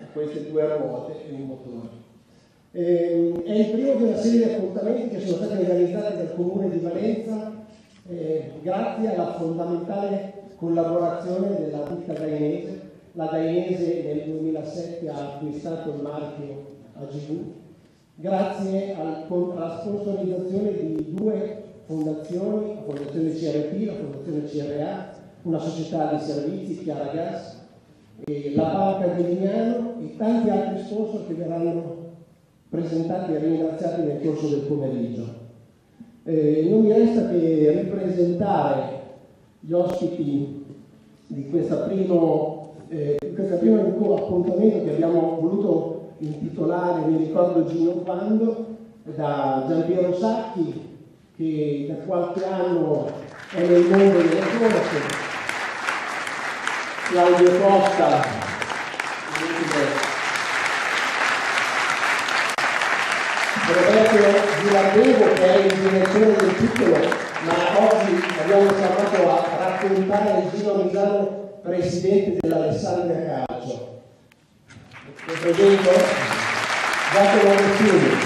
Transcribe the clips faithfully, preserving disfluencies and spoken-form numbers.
queste due ruote e un motore. Eh, è il primo di una serie di appuntamenti che sono stati organizzati dal Comune di Valenza eh, grazie alla fondamentale collaborazione della ditta Dainese. La Dainese nel duemilasette ha acquistato il marchio A G V grazie al, alla sponsorizzazione di due fondazioni, la Fondazione C R P, la Fondazione C R A, una società di servizi, Chiara Gas, e la Banca di Lignano e tanti altri sponsor che verranno presentati e ringraziati nel corso del pomeriggio. Eh, non mi resta che ripresentare gli ospiti di questa primo, eh, questo primo appuntamento che abbiamo voluto intitolare Mi ricordo Gino Quando, da Giampiero Sacchi, che da qualche anno è nel mondo delle corse, Claudio Costa, Roberto Giulardevo, che è il direttore del titolo, ma oggi abbiamo chiamato a raccontare il Gino Misano, presidente dell'Alessandria Calcio. Lo presento Giacomo Messini.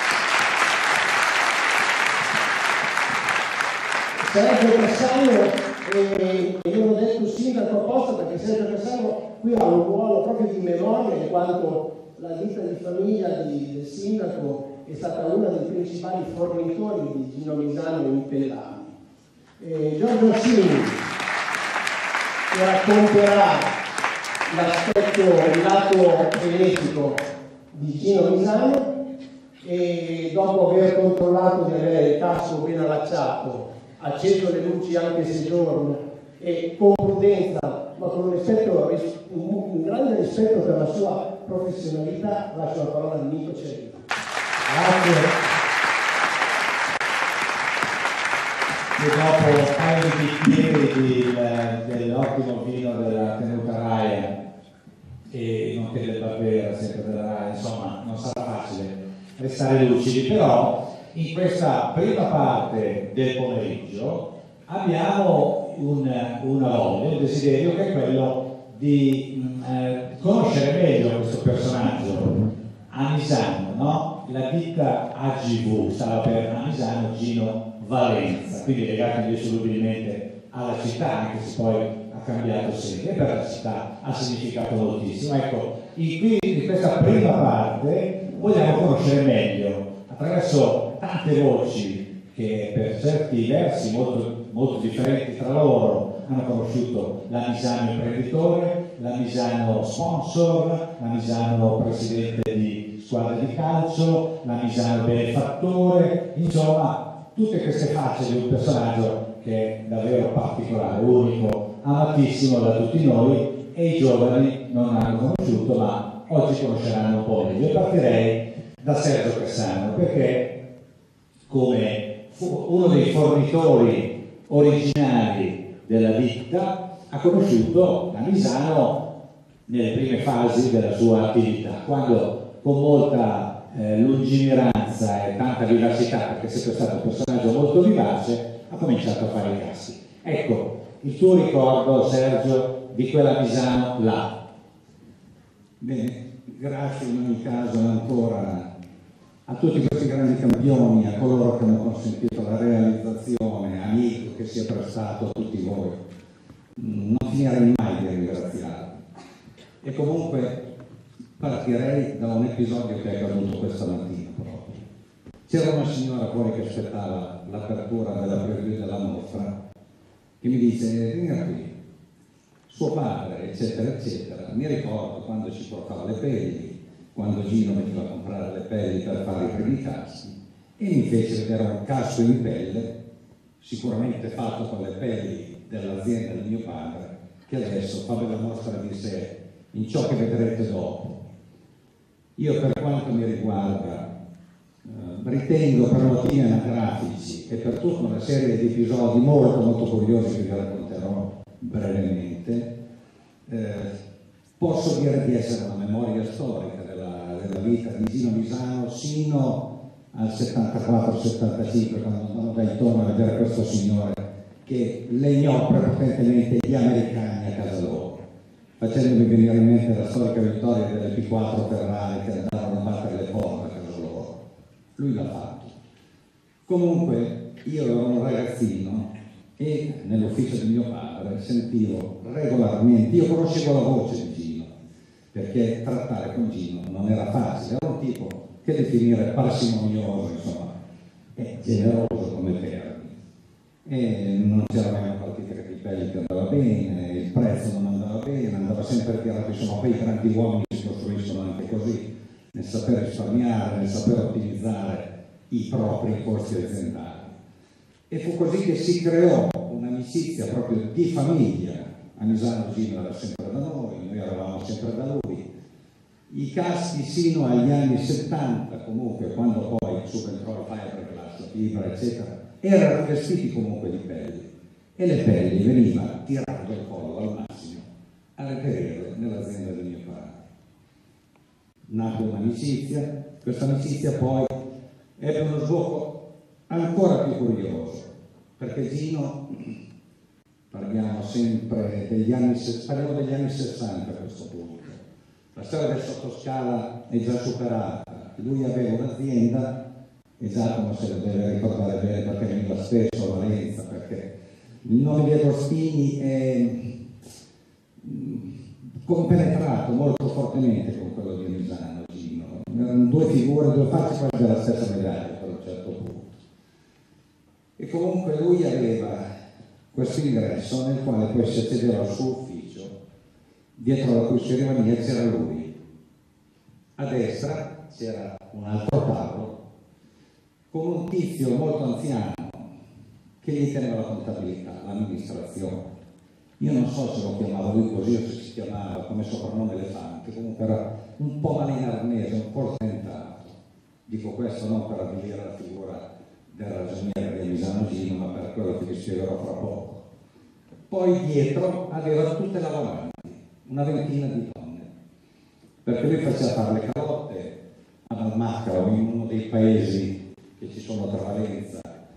Sergio Cassano, e io l'ho detto sindaco apposta perché Sergio Cassano qui ha un ruolo proprio di memoria, in quanto la ditta di famiglia di, del sindaco è stata una dei principali fornitori di Gino Misano in Pellami. Eh, Giorgio Sini, che racconterà l'aspetto, il lato genetico di Gino Misano, e dopo aver controllato di avere il casco ben allacciato, acceso le luci anche se giorno e con prudenza, ma con un, rispetto, un grande rispetto per la sua professionalità, lascio la parola al Nico Cerino. Grazie. E dopo un paio di bicchieri dell'ottimo vino della tenuta Raia e non che del Barbera, sempre della Raia, insomma non sarà facile restare lucidi, però in questa prima parte del pomeriggio abbiamo un, una voglia, un desiderio che è quello di eh, conoscere meglio questo personaggio amisano, no? La ditta A G V stava per Amisano Gino Valenza, quindi legato indissolubilmente alla città, anche se poi ha cambiato sede, e per la città ha significato moltissimo. Ecco, in, in questa prima parte vogliamo conoscere meglio, attraverso tante voci che per certi versi molto, molto differenti tra loro hanno conosciuto l'Amisano imprenditore, l'Amisano sponsor, l'Amisano presidente di squadra di calcio, l'Amisano benefattore, insomma tutte queste facce di un personaggio che è davvero particolare, unico, amatissimo da tutti noi, e i giovani non hanno conosciuto ma oggi conosceranno un po' meglio. Io partirei da Sergio Cassano perché come uno dei fornitori originali della ditta ha conosciuto Amisano nelle prime fasi della sua attività, quando con molta eh, lungimiranza e tanta vivacità, perché è sempre stato un personaggio molto vivace, ha cominciato a fare i cassi. Ecco, il tuo ricordo, Sergio, di quell'Amisano là. Bene, grazie in ogni caso ancora a tutti questi grandi campioni, a coloro che hanno consentito la realizzazione, amico che si è prestato a tutti voi. Non finirei mai di ringraziarvi. E comunque partirei da un episodio che è accaduto questa mattina proprio. C'era una signora fuori che aspettava l'apertura della preview della mostra che mi dice: venga qui, suo padre, eccetera, eccetera. Mi ricordo quando ci portava le pelli, quando Gino metteva a comprare le pelli per fare i primi caschi, e mi fece vedere un casco in pelle, sicuramente fatto con le pelli dell'azienda di mio padre, che adesso fa bella mostra di sé in ciò che vedrete dopo. Io, per quanto mi riguarda, eh, ritengo, per motivi anagrafici e per tutta una serie di episodi molto molto curiosi che vi racconterò brevemente, eh, posso dire di essere una memoria storica della, della vita di Gino Misano sino al settantaquattro settantacinque, quando andavo da intorno a vedere questo signore che legnò prepotentemente gli americani a casa loro. facendomi venire in mente la storica vittoria delle P quattro Ferrari che andavano a battere le porte a casa loro. Lui l'ha fatto. Comunque io ero un ragazzino e nell'ufficio di mio padre sentivo regolarmente, io conoscevo la voce di Gino, perché trattare con Gino non era facile, era un tipo che definire parsimonioso, insomma, e generoso come Verdi. E non c'era mai una partita che Capitelli che andava bene, il prezzo non andava bene, andava sempre tirato, insomma, poi i grandi uomini si costruiscono anche così, nel saper risparmiare, nel saper ottimizzare i propri costi aziendali. E fu così che si creò un'amicizia proprio di famiglia. Anisano Gino era sempre da noi, noi eravamo sempre da lui. I caschi sino agli anni settanta, comunque, quando poi subentrò la fiberglass, la fibra, eccetera, erano rivestiti comunque di pelli. E le pelli veniva tirato il collo al massimo a reperirle nell'azienda di mio padre. Nacque un'amicizia, questa amicizia poi ebbe uno sbocco ancora più curioso, perché Gino, parliamo sempre degli anni, parliamo degli anni sessanta a questo punto, la storia del sottoscala è già superata, lui aveva un'azienda, e Giacomo se lo deve ricordare bene perché veniva spesso a Valenza, perché il nome di Agostini è compenetrato molto fortemente con quello di Anisano Gino, erano due figure, due facce quasi della stessa medaglia per un certo punto. E comunque lui aveva questo ingresso nel quale poi si accedeva al suo ufficio, dietro la cui scrivania c'era lui. A destra c'era un altro tavolo con un tizio molto anziano che gli teneva la contabilità, l'amministrazione. Io non so se lo chiamava lui così o se si chiamava come soprannome Elefante, comunque era un po' malinarnese, un po' stentato. Dico questo non per avvilire la figura del ragioniere di Anisano Gino, ma per quello che vi spiegherò fra poco. Poi dietro aveva tutte lavoranti, una ventina di donne, perché lui faceva fare le calotte ad Almacca o in uno dei paesi che ci sono tra Valenza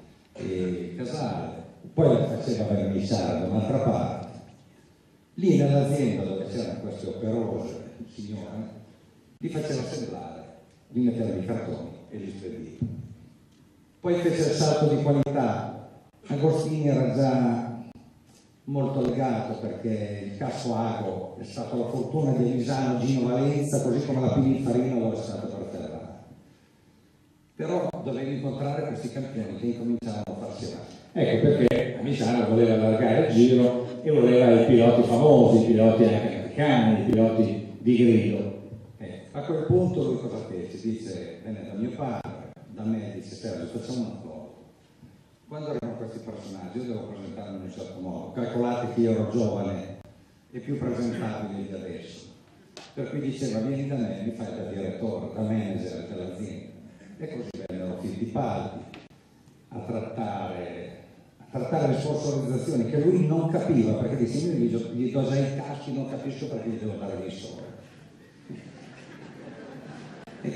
e Casale, poi le faceva verniciare da un'altra parte. Lì nell'azienda dove c'erano queste operose signore, li faceva assemblare, li metteva i cartoni e li spediva. Poi fece il salto di qualità. Agostini era già molto legato perché il Casso Ago è stata la fortuna di Anisano Gino Valenza, così come la Pininfarina lo è stata per Ferrari. Però dovevi incontrare questi campioni che incominciavano a farsi avanti. Ecco perché Anisano voleva allargare il giro e voleva i piloti famosi, i piloti anche americani, i piloti di grido. Eh, a quel punto lui cosa fece? Dice, venne da mio padre, da me, dice, Sergio, facciamo una cosa. Quando arrivano questi personaggi io devo presentarmi in un certo modo. Calcolate che io ero giovane e più presentabile di adesso. Per cui diceva, vieni da me, mi fai da direttore, da manager dell'azienda. E così vennero Fittipaldi a trattare, a trattare le sponsorizzazioni che lui non capiva, perché dice, io gli do, gli do già i caschi, non capisco perché gli devo dare dei soldi. È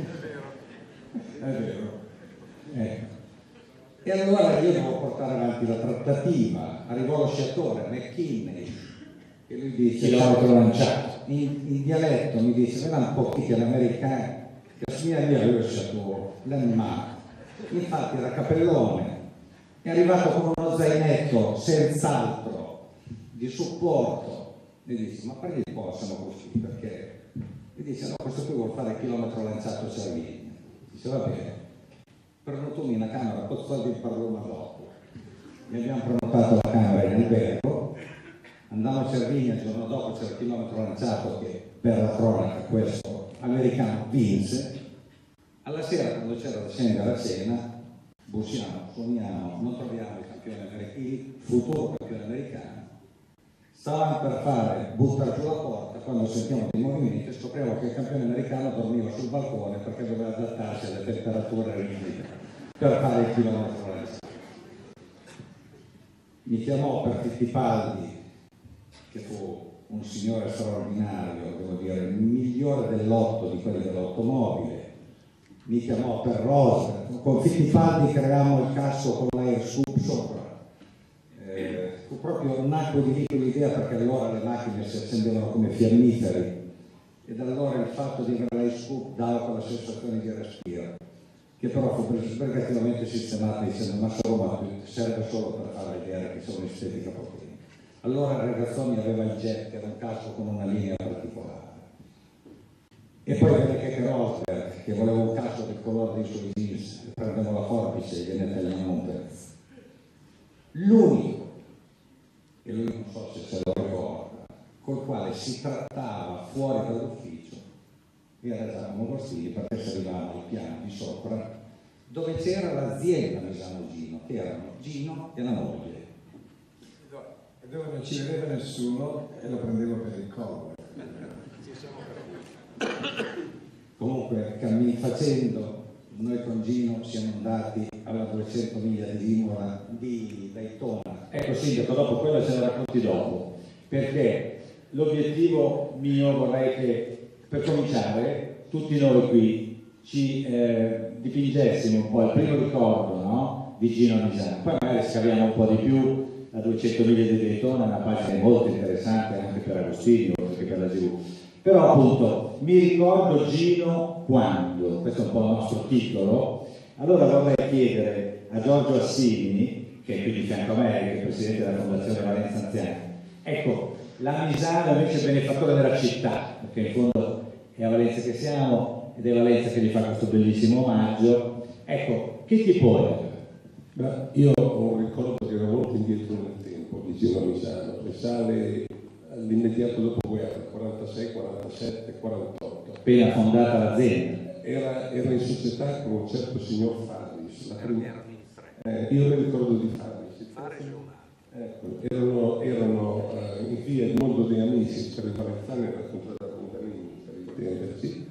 vero. Ecco. E allora io devo portare avanti la trattativa, arrivò lo sciatore, McKinney, che lui dice, chilometro lanciato. In, in dialetto mi dice, era un po' che l'americano, che assomiglia a me lo sciatore, l'animale. Infatti era capellone, è arrivato con uno zainetto senz'altro di supporto, e dice, ma perché possono così? Perché? E dice, no, questo qui vuol fare il chilometro lanciato Cervini. Dice, va bene. Prenotami una camera, poi soldi per Roma dopo. Mi abbiamo prenotato la camera in albergo, andavo a Cervini, il giorno dopo c'era il chilometro lanciato che per la cronaca questo americano vinse. Alla sera, quando c'era da scendere a cena, bussiamo, suoniamo, non troviamo il campione americano, il futuro campione americano. Stavamo per fare, buttare giù la porta, quando sentiamo dei movimenti scopriamo che il campione americano dormiva sul balcone perché doveva adattarsi alle temperature rigide per fare il chilometro lanciato. Mi chiamò per Fittipaldi, che fu un signore straordinario, devo dire, il migliore del lotto di quelli dell'automobile. Mi chiamò per Rosa, con Fittipaldi creammo il Casso con l'Air Scoop sopra. Eh, fu proprio, nacque di lì quell'idea, perché allora le macchine si accendevano come fiammiferi, e da allora il fatto di avere l'ice scoop dava quella sensazione di respiro, che però fu sbrigativamente sistemata dicendo ma solo, ma serve solo per far vedere che sono estetica potente. Allora il ragazzone aveva il jet, che era un casco con una linea particolare. E poi venne Keke Rosberg, che voleva un casco del colore dei suoi jeans, prendeva la forbice e gliene tagliamo un pezzo. L'unico, e lui non so se se lo ricorda, col quale si trattava fuori dall'ufficio era Giacomo Agostini, perché si arrivava al piano di sopra dove c'era l'azienda Misano Gino, che erano Gino e la moglie. E dove non ci vedeva nessuno e lo prendevo per il collo. Comunque, cammin facendo, noi con Gino siamo andati alla duecento miglia di Imola, di Daytona. Ecco Sindaco, dopo quello ce la racconti dopo, perché l'obiettivo mio vorrei che per cominciare tutti noi qui ci eh, dipingessimo un po' il primo ricordo, no? Di Gino Misano, poi magari scaviamo un po' di più. A duecento miglia di Daytona è una pagina molto interessante anche per Agostini, oltre che per la tivù. Però appunto mi ricordo Gino quando, questo è un po' il nostro titolo, allora vorrei chiedere a Giorgio Assini, che è qui di fianco a me, che è il presidente della Fondazione Valenza Anziani, ecco, la Misano invece è benefattore della città, perché in fondo è a Valenza che siamo ed è Valenza che gli fa questo bellissimo omaggio. Ecco, che tipo è? Ma io ho un ricordo che era molto indietro nel tempo di Gino Misano, risale all'immediato dopoguerra, quarantasei, quarantasette, quarantotto. Appena fondata l'azienda. Era, era in società con un certo signor Faris. La prima, eh, io mi ricordo di Faris. Ecco, erano erano eh, in via il mondo dei amici, per i valenzani era contrario a Montanini, per intenderci,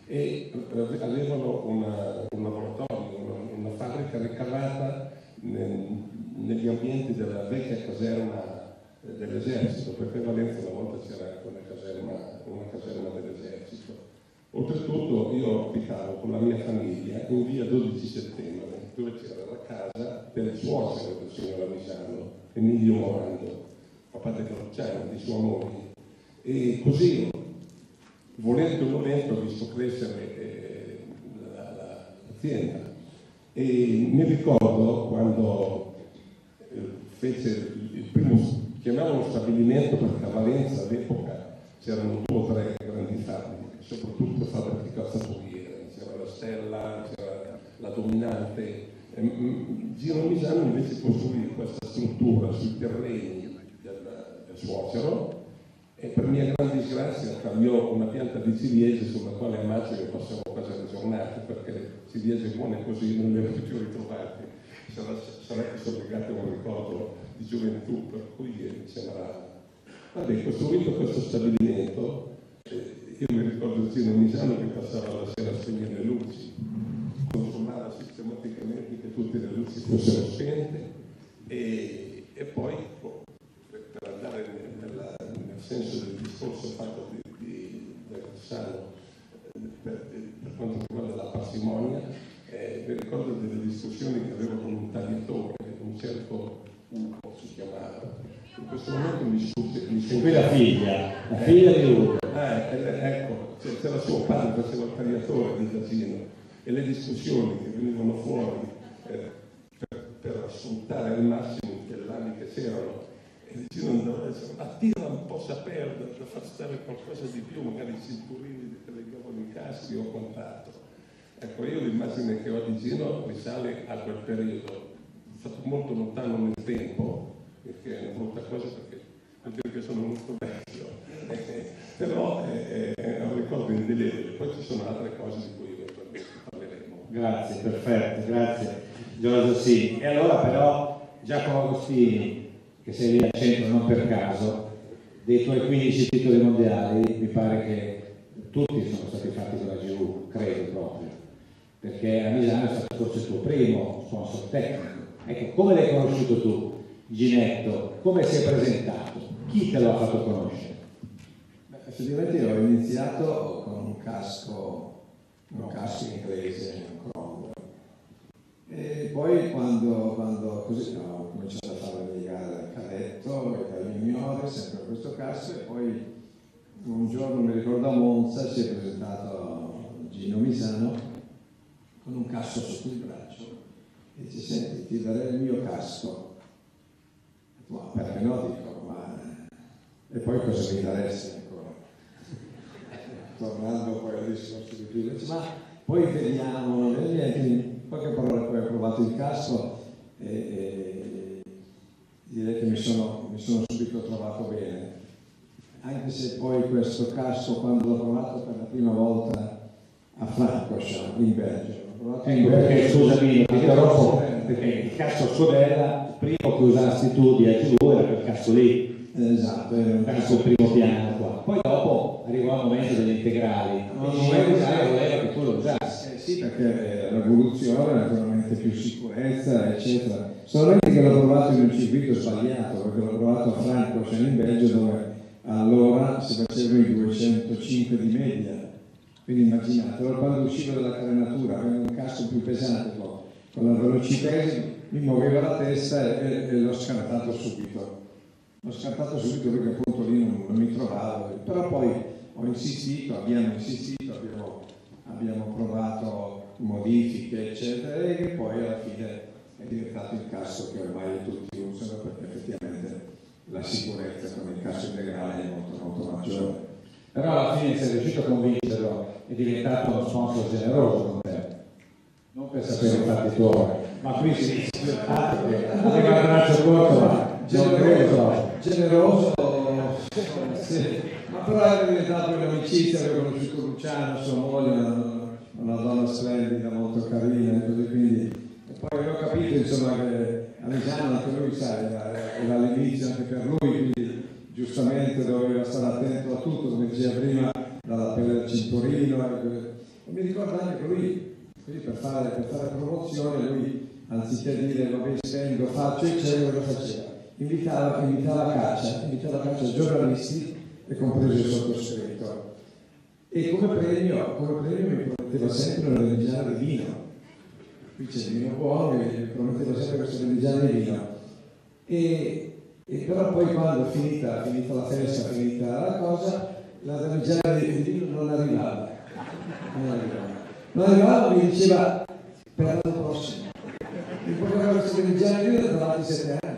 e avevano una, un laboratorio, una, una fabbrica ricavata nel, negli ambienti della vecchia caserma dell'esercito, perché a Valenza una volta c'era anche una caserma, una caserma dell'esercito. Oltretutto io abitavo con la mia famiglia in via dodici settembre, dove c'era la casa del suocero del signor Misano, Emilio Morando, papà del Crociano, di sua moglie. E così, volendo o volendo, ho visto crescere eh, la, la, l'azienda. E mi ricordo quando eh, fece il primo, chiamavano stabilimento, perché a Valenza all'epoca c'erano due o tre grandi fabbriche, soprattutto fabbriche di calzaturiere, c'era la Stella, c'era la Dominante. Gino Misano invece costruì questa struttura sui terreni del, del suocero e per mia grande disgrazia cambiò una pianta di ciliegie sulla quale immagino che passavo quasi le giornate, perché ciliegie buone così non le ho più ritrovate. Sarà, sarà che sono legate a un ricordo di gioventù, per cui mi sembra. Vabbè, costruito questo stabilimento, eh, io mi ricordo Gino Misano che passava la sera a spegnere le luci, controllava sistematicamente che tutte le luci fossero spente e, e poi per, per andare nella, nel senso del discorso fatto di, di, del Sano per, per quanto riguarda la parsimonia, eh, mi ricordo delle discussioni che avevo con un tagliatore, un certo Ugo si chiamava. In questo momento mi scusi, mi sento... Qui la figlia, la figlia di Ugo. Eh, ecco, c'era suo padre, faceva il tagliatore di Gino, e le discussioni che venivano fuori eh, per, per sfruttare al massimo i tellani che c'erano, e Gino andava a dire, ma tira un po' a perdere per far stare qualcosa di più, magari i cinturini che legavano i caschi o quant'altro. Ecco, io l'immagine che ho di Gino risale a quel periodo, fatto molto lontano nel tempo, perché è una brutta cosa perché vuol dire che sono molto vecchio, eh, però è, è un ricordo indelebile. Poi ci sono altre cose di cui parleremo. Grazie, perfetto, grazie Giorgio. Sì. E allora però Giacomo Agostini, che sei lì al centro non per caso, dei tuoi quindici titoli mondiali mi pare che tutti sono stati fatti con la G U, credo proprio, perché a Misano è stato forse il tuo primo sponsor tecnico. Ecco, come l'hai conosciuto tu, Ginetto? Come si è presentato? Chi te lo ha fatto conoscere? Beh, effettivamente io ho iniziato con un casco, un casco inglese, un Cromwell. E poi quando, quando così no, ho cominciato a fare le gare cadetto e da juniore, sempre a questo casco, e poi un giorno, mi ricordo, a Monza si è presentato Gino Misano con un casco sotto il braccio e dice: senti, ti darei il mio casco. Ma perché no? Dico, ma e poi cosa mi daresti ancora? Tornando poi al discorso di prima, dice, ma poi vediamo, e niente, in poche parole poi ho provato il casco e, e direi che mi sono, mi sono subito trovato bene, anche se poi questo casco, quando l'ho provato per la prima volta a Francorchamps in Belgio, ecco perché, scusami, ti interrompo, perché il casco Scodella, il primo che usasti tu di A G V era quel casco lì. Esatto, era un casco primo piano qua. Poi dopo arrivò il momento degli integrali, no, e ci usare voleva che tu lo usassi. Eh sì, perché l'evoluzione, naturalmente più sicurezza, eccetera. Solamente che l'ho provato in un circuito sbagliato, perché l'ho provato a Francorchamps in Belgio, dove allora si facevano i duecentocinque di media. Quindi immaginate, allora quando uscivo dalla carenatura, avendo un casco più pesante, con la velocità mi muoveva la testa e, e l'ho scartato subito. L'ho scartato subito perché appunto lì non, non mi trovavo, però poi ho insistito, abbiamo insistito, abbiamo, abbiamo provato modifiche, eccetera, e che poi alla fine è diventato il casco che ormai tutti usano, perché effettivamente la sicurezza con il casco integrale è molto, molto maggiore. Però alla fine sei riuscito a convincerlo, è diventato uno sponsor generoso con te. Non per sapere i fatti tuoi, ma qui si dice che aveva il braccio corto, ma generoso, generoso sì. Ma però è diventato un'amicizia, avevo conosciuto Luciano, sua moglie, una, una donna splendida, molto carina, e così, quindi e poi ho capito insomma che a Misano anche lui sai, era, era all'inizio anche per lui, quindi giustamente doveva stare attento a tutto, come diceva prima, dalla pelle al cinturino, e mi ricordo anche che lui, quindi per fare, per fare promozione, lui anziché dire vabbè spendo, faccio, eccetera, lo faceva. Invitava, invitava a caccia, invitava a caccia giornalisti e compreso il sottoscritto. E come premio, come premio mi prometteva sempre una reggiana di vino. Qui c'è il vino buono e mi prometteva sempre questa reggiana di vino. E, e però poi quando finita, finita la festa, finita la cosa, la reggiana di vino non arrivava. Non arrivava. Non arrivava, mi diceva per l'anno prossimo. Mi portava questa reggiana di vino da altri sette anni.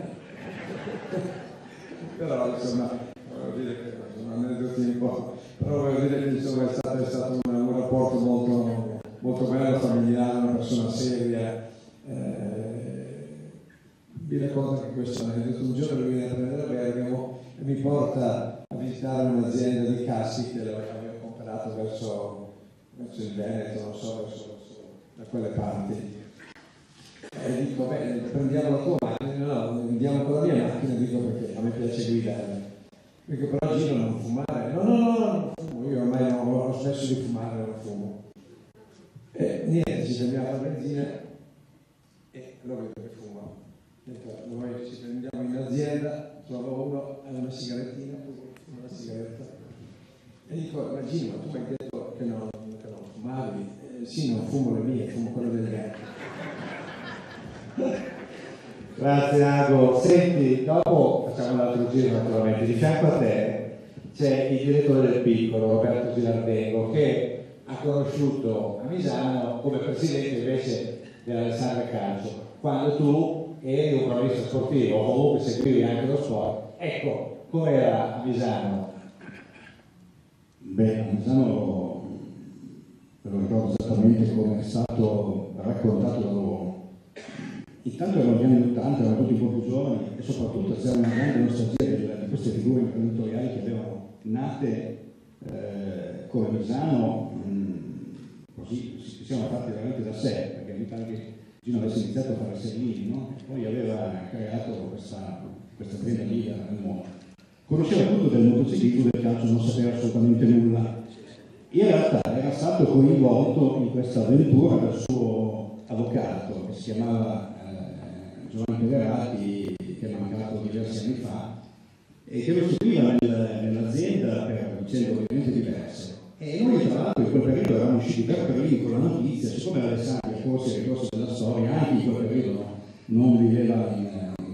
Però insomma, voglio dire che non è aneddoti un po', però voglio dire che insomma è stato, è stato un, un rapporto molto, molto bello, familiare, una persona seria. Eh, mi racconta che questo aneddoto, un giorno lui viene a prendere a Bergamo e mi porta a visitare un'azienda di cassi che avevo comprato verso, verso il Veneto, non so, verso, verso da quelle parti. E dico, beh, prendiamo la tua macchina, no, andiamo con la mia macchina, dico perché a me piace guidare. Dico, però Gino non fumare. No, no, no, non fumo, io ormai no, ho smesso di fumare, non fumo. E niente, ci fermiamo alla benzina e lo vedo che fuma. Noi ci prendiamo in azienda, trovo uno, ha una sigarettina, una sigaretta. E dico, ma Gino, tu mi hai detto che non, che non fumavi? Eh, sì, non fumo le mie, fumo quelle degli altri. Grazie Ago. Senti, dopo facciamo un altro giro naturalmente. Di fianco a te c'è il direttore del Piccolo, Roberto Gilardengo, che ha conosciuto a Misano come presidente invece dell'Alessandria Calcio, quando tu eri un cronista sportivo o comunque seguivi anche lo sport. Ecco, com'era a Misano? Beh, a Misano me lo ricordo esattamente come è stato raccontato da loro. Intanto erano gli anni ottanta, erano tutti un po' più giovani e soprattutto c'era una grande nostalgia di queste figure imprenditoriali che avevano nate eh, come Misano, mh, così si siano fatti veramente da sé, perché mi pare che Gino avesse iniziato a fare servini, no? E poi aveva creato questa, questa prima liga nel mondo. Conosceva tutto del motociclismo, del calcio, non sapeva assolutamente nulla. In realtà era stato coinvolto in questa avventura dal suo avvocato, che si chiamava Giovanni Peverati, che è mancato diversi anni fa e che lo seguiva nel, nell'azienda per vicende ovviamente diverse. E noi tra l'altro in quel periodo eravamo usciti per primi con la notizia, siccome Alessandria forse nel corso della storia anche in quel periodo non viveva in, in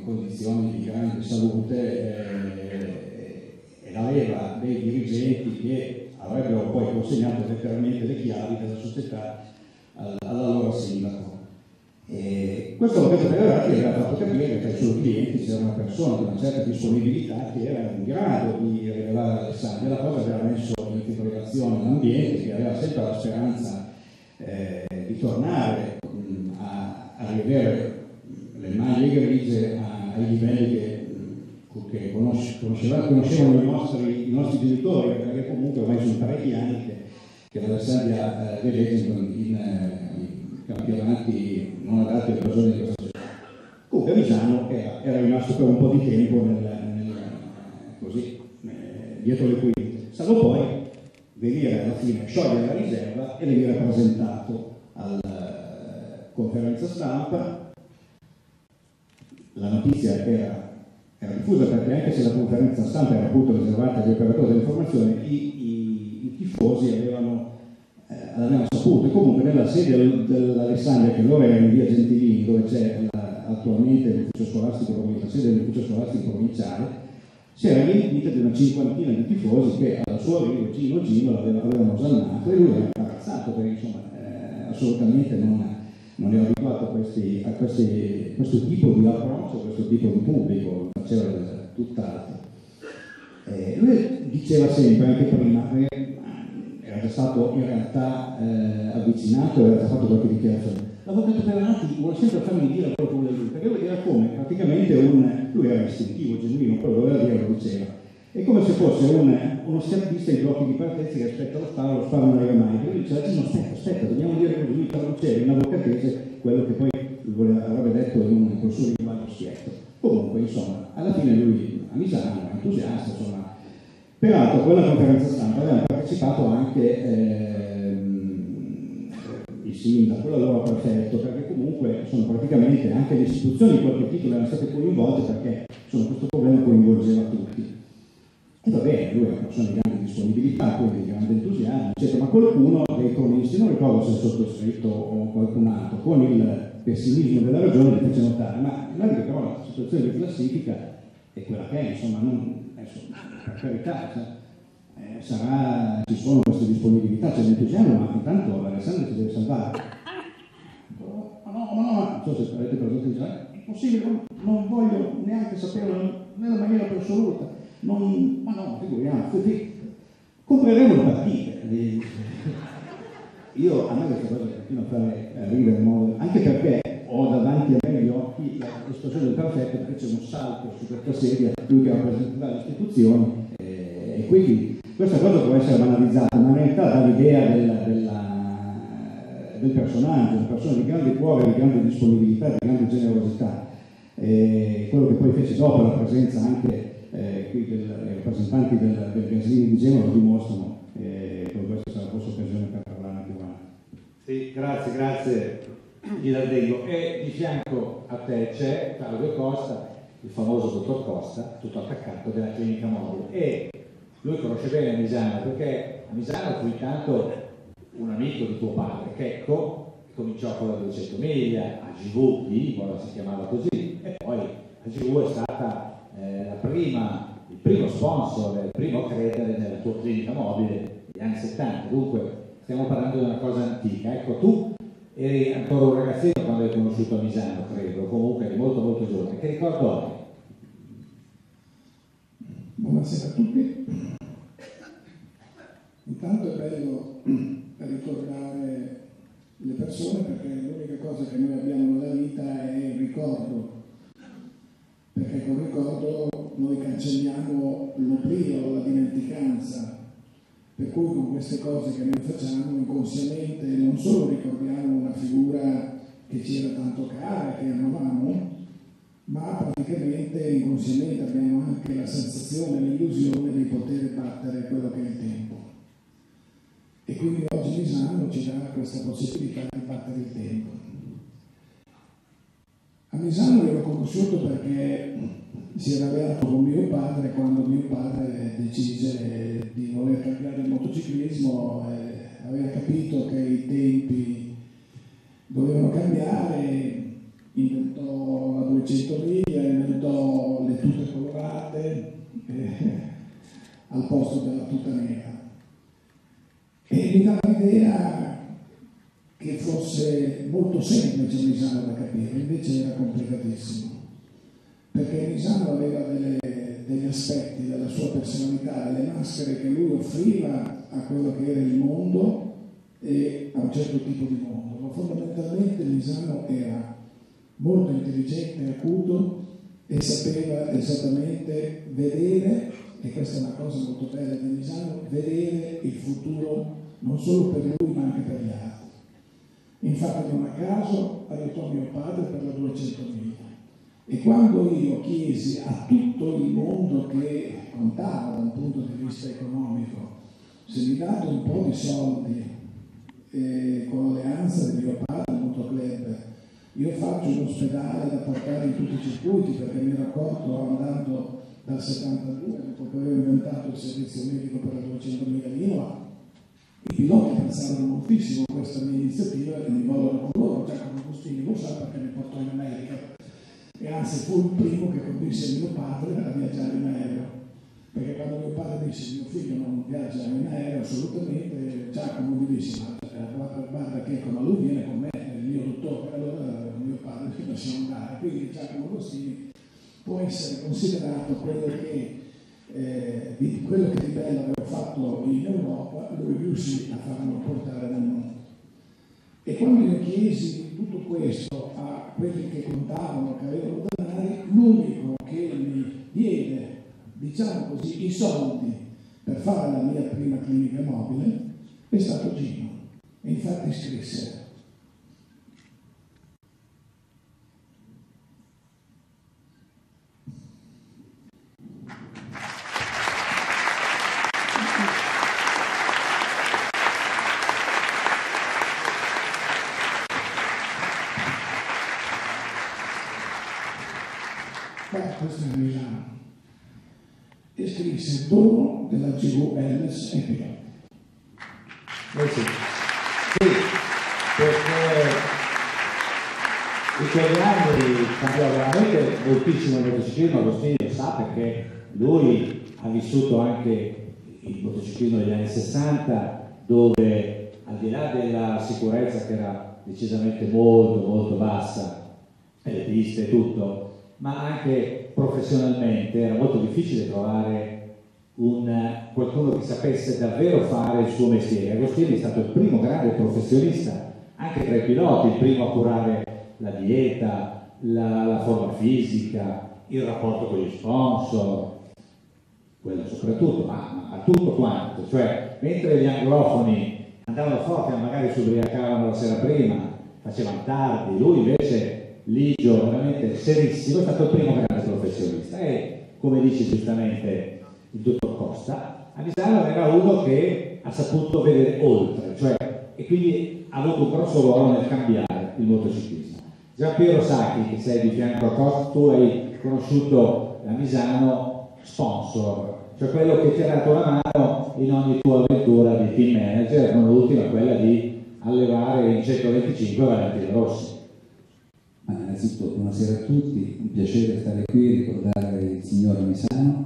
in condizioni di grande salute eh, e la leva dei dirigenti che avrebbero poi consegnato letteralmente le chiavi della società all'allora sindaco. E questo Roberto Pellerati aveva fatto capire che tra i suoi clienti c'era una persona di una certa disponibilità che era in grado di rilevare Alessandria. La cosa aveva messo in fibrillazione l'ambiente, che aveva sempre la speranza eh, di tornare mh, a, a rivedere le maglie grigie a, ai livelli che, mh, che conosce, conoscevano, conoscevano i, nostri, i nostri genitori, perché comunque ormai sono parecchi anni che, che l'Alessandria eh, vedete in, in, in campionati non adatti alle persone di questa società. Comunque Misano era, era rimasto per un po' di tempo nel, nel, così, eh, dietro le quinte, salvo poi venire alla fine, sciogliere la riserva e venire presentato alla conferenza stampa. La notizia era, era diffusa perché anche se la conferenza stampa era appunto riservata agli operatori dell'informazione, i, i, i tifosi avevano l'abbiamo saputo, e comunque nella sede dell'Alessandria, che allora era in via Gentilini, dove c'è la, attualmente l'ufficio scolastico provinciale, la sede dell'ufficio scolastico provinciale, si era riempita di una cinquantina di tifosi che al suo arrivo Gino Gino l'avevano osannato e lui era imbarazzato perché insomma eh, assolutamente non, non era abituato a, questi, a questi, questo tipo di approccio, a questo tipo di pubblico, faceva tutt'altro. Eh, lui diceva sempre, anche prima, eh, era stato in realtà eh, avvicinato, era già fatto qualche dichiarazione. L'avvocato Pellerati vuole sempre farmi dire quello che vuole lui, perché lui era come praticamente un, lui era istintivo, genuino, quello che voleva dire lo diceva. È come se fosse un, uno scappista in blocchi di partenza che aspetta lo sparo, lo sparo non arriva mai. E lui diceva, no, aspetta, aspetta, dobbiamo dire così, lui traduceva in avvocatese quello che poi voleva, avrebbe detto in un, col suo linguaggio schietto. Comunque, insomma, alla fine lui a Misano, entusiasta, insomma. Peraltro a quella conferenza stampa avevano partecipato anche ehm, il sindaco, l'allora prefetto, perché comunque sono praticamente anche le istituzioni di qualche titolo erano state coinvolte perché insomma, questo problema coinvolgeva tutti. E va bene, lui è una persona di grande disponibilità, quindi di grande entusiasmo, eccetera, ma qualcuno dei cronisti, non ricordo se è sottoscritto o qualcun altro, con il pessimismo della ragione gli fece notare, ma guarda che però la situazione di classifica è quella che è, insomma, non, adesso, per carità, eh, sarà, ci sono queste disponibilità, c'è l'entusiasmo, ma intanto l'Alessandria si deve salvare. Ma no, ma no, non so se avete presente, dice, è impossibile, non, non voglio neanche saperlo nella maniera più assoluta, non, ma no, figuriamoci, compreremo le partite. Io, a me questa cosa continua a fare ridere, anche perché ho davanti a me gli occhi l'esplosione del perfetto, perché c'è un salto su questa sedia, lui che rappresenta le istituzioni, eh, e quindi questa cosa può essere banalizzata, ma in realtà dà l'idea della, della, del personaggio, una persona di grande cuore, di grande disponibilità, di grande generosità. Eh, quello che poi fece dopo, la presenza anche eh, qui dei rappresentanti del, del Gasini di Genova lo dimostrano, e eh, questa sarà forse occasione per parlare più avanti. Sì, grazie, grazie. Gilardengo. E di fianco a te c'è Claudio Costa, il famoso dottor Costa, tutto attaccato della clinica mobile, e lui conosce bene Misano perché a Misano fu intanto un amico di tuo padre, Checco, che cominciò con la duecento miglia, A G V di Imola si chiamava così, e poi A G V è stata eh, la prima, il primo sponsor, il primo a credere nella tua clinica mobile negli anni settanta, dunque stiamo parlando di una cosa antica. Ecco, tu eri ancora un ragazzino quando hai conosciuto a Misano, credo, comunque eri molto molto giovane. Che ricordo hai? Buonasera a tutti. Intanto è bello ricordare le persone perché l'unica cosa che noi abbiamo nella vita è il ricordo. Perché col ricordo noi cancelliamo l'oblio, la dimenticanza. Per cui con queste cose che noi facciamo inconsciamente non solo ricordiamo una figura che ci era tanto cara, che amavamo, ma praticamente inconsciamente abbiamo anche la sensazione, l'illusione di poter battere quello che è il tempo. E quindi oggi Misano ci dà questa possibilità di battere il tempo. A Misano io l'ho conosciuto perché si era alleato con mio padre quando mio padre decise di voler cambiare il motociclismo, eh, aveva capito che i tempi dovevano cambiare inventò la duecento miglia, inventò le tute colorate eh, al posto della tuta nera. E mi dà l'idea che fosse molto semplice Misano da capire, invece era complicatissimo, perché Misano aveva delle, degli aspetti della sua personalità, delle maschere che lui offriva a quello che era il mondo e a un certo tipo di mondo, ma fondamentalmente Misano era molto intelligente, acuto e sapeva esattamente vedere, e questa è una cosa molto bella di Misano, vedere il futuro non solo per lui ma anche per gli altri. Infatti non a caso aiutò mio padre per la duecento miglia. E quando io chiesi a tutto il mondo che contava da un punto di vista economico se mi date un po' di soldi eh, con l'alleanza di mio padre, il Motoclub, io faccio un ospedale da portare in tutti i circuiti, perché mi ero accorto andando dal settantadue, dopo che avevo inventato il servizio medico per la duecento miglia di Imola, i piloti pensarono moltissimo a questa mia iniziativa e mi vollero con loro. Giacomo Agostini lo sa perché mi portò in America e anzi fu il primo che convinse mio padre a viaggiare in aereo, perché quando mio padre disse mio figlio non viaggia in aereo assolutamente, Giacomo mi disse ma guarda che come lui viene con me, il mio dottore, allora mio padre ci lasciamo andare. Quindi Giacomo Agostini può essere considerato quello che Eh, di quello che di bello aveva fatto in Europa, lui riuscì a farlo portare nel mondo. E quando io chiesi tutto questo a quelli che contavano, che avevano denari, l'unico che mi diede, diciamo così, i soldi per fare la mia prima clinica mobile è stato Gino. E infatti scrisse: questo è Milano, e scrisse dono della G V Ls e Piloti. Eh sì. Sì, perché in quegli anni cambiò veramente moltissimo il motociclismo. Agostini lo sa perché lui ha vissuto anche il motociclismo degli anni sessanta, dove al di là della sicurezza che era decisamente molto molto bassa, e le piste e tutto, ma anche professionalmente era molto difficile trovare un, qualcuno che sapesse davvero fare il suo mestiere. Agostini è stato il primo grande professionista, anche tra i piloti, il primo a curare la dieta, la, la forma fisica, il rapporto con gli sponsor, quello soprattutto, ma, ma tutto quanto. Cioè, mentre gli anglofoni andavano forti, magari si ubriacavano la sera prima, facevano tardi, lui invece ligio, veramente serissimo, è stato il primo grande professionista. E come dice giustamente il dottor Costa, a Misano era uno che ha saputo vedere oltre, cioè, e quindi ha avuto un grosso ruolo nel cambiare il motociclismo. Gian Piero Sacchi, che sei di fianco a Costa, tu hai conosciuto a Misano sponsor, cioè quello che ti ha dato una mano in ogni tua avventura di team manager, non l'ultima quella di allevare in centoventicinque Valentino Rossi. Ma innanzitutto buonasera a tutti, un piacere stare qui e ricordare il signor Misano.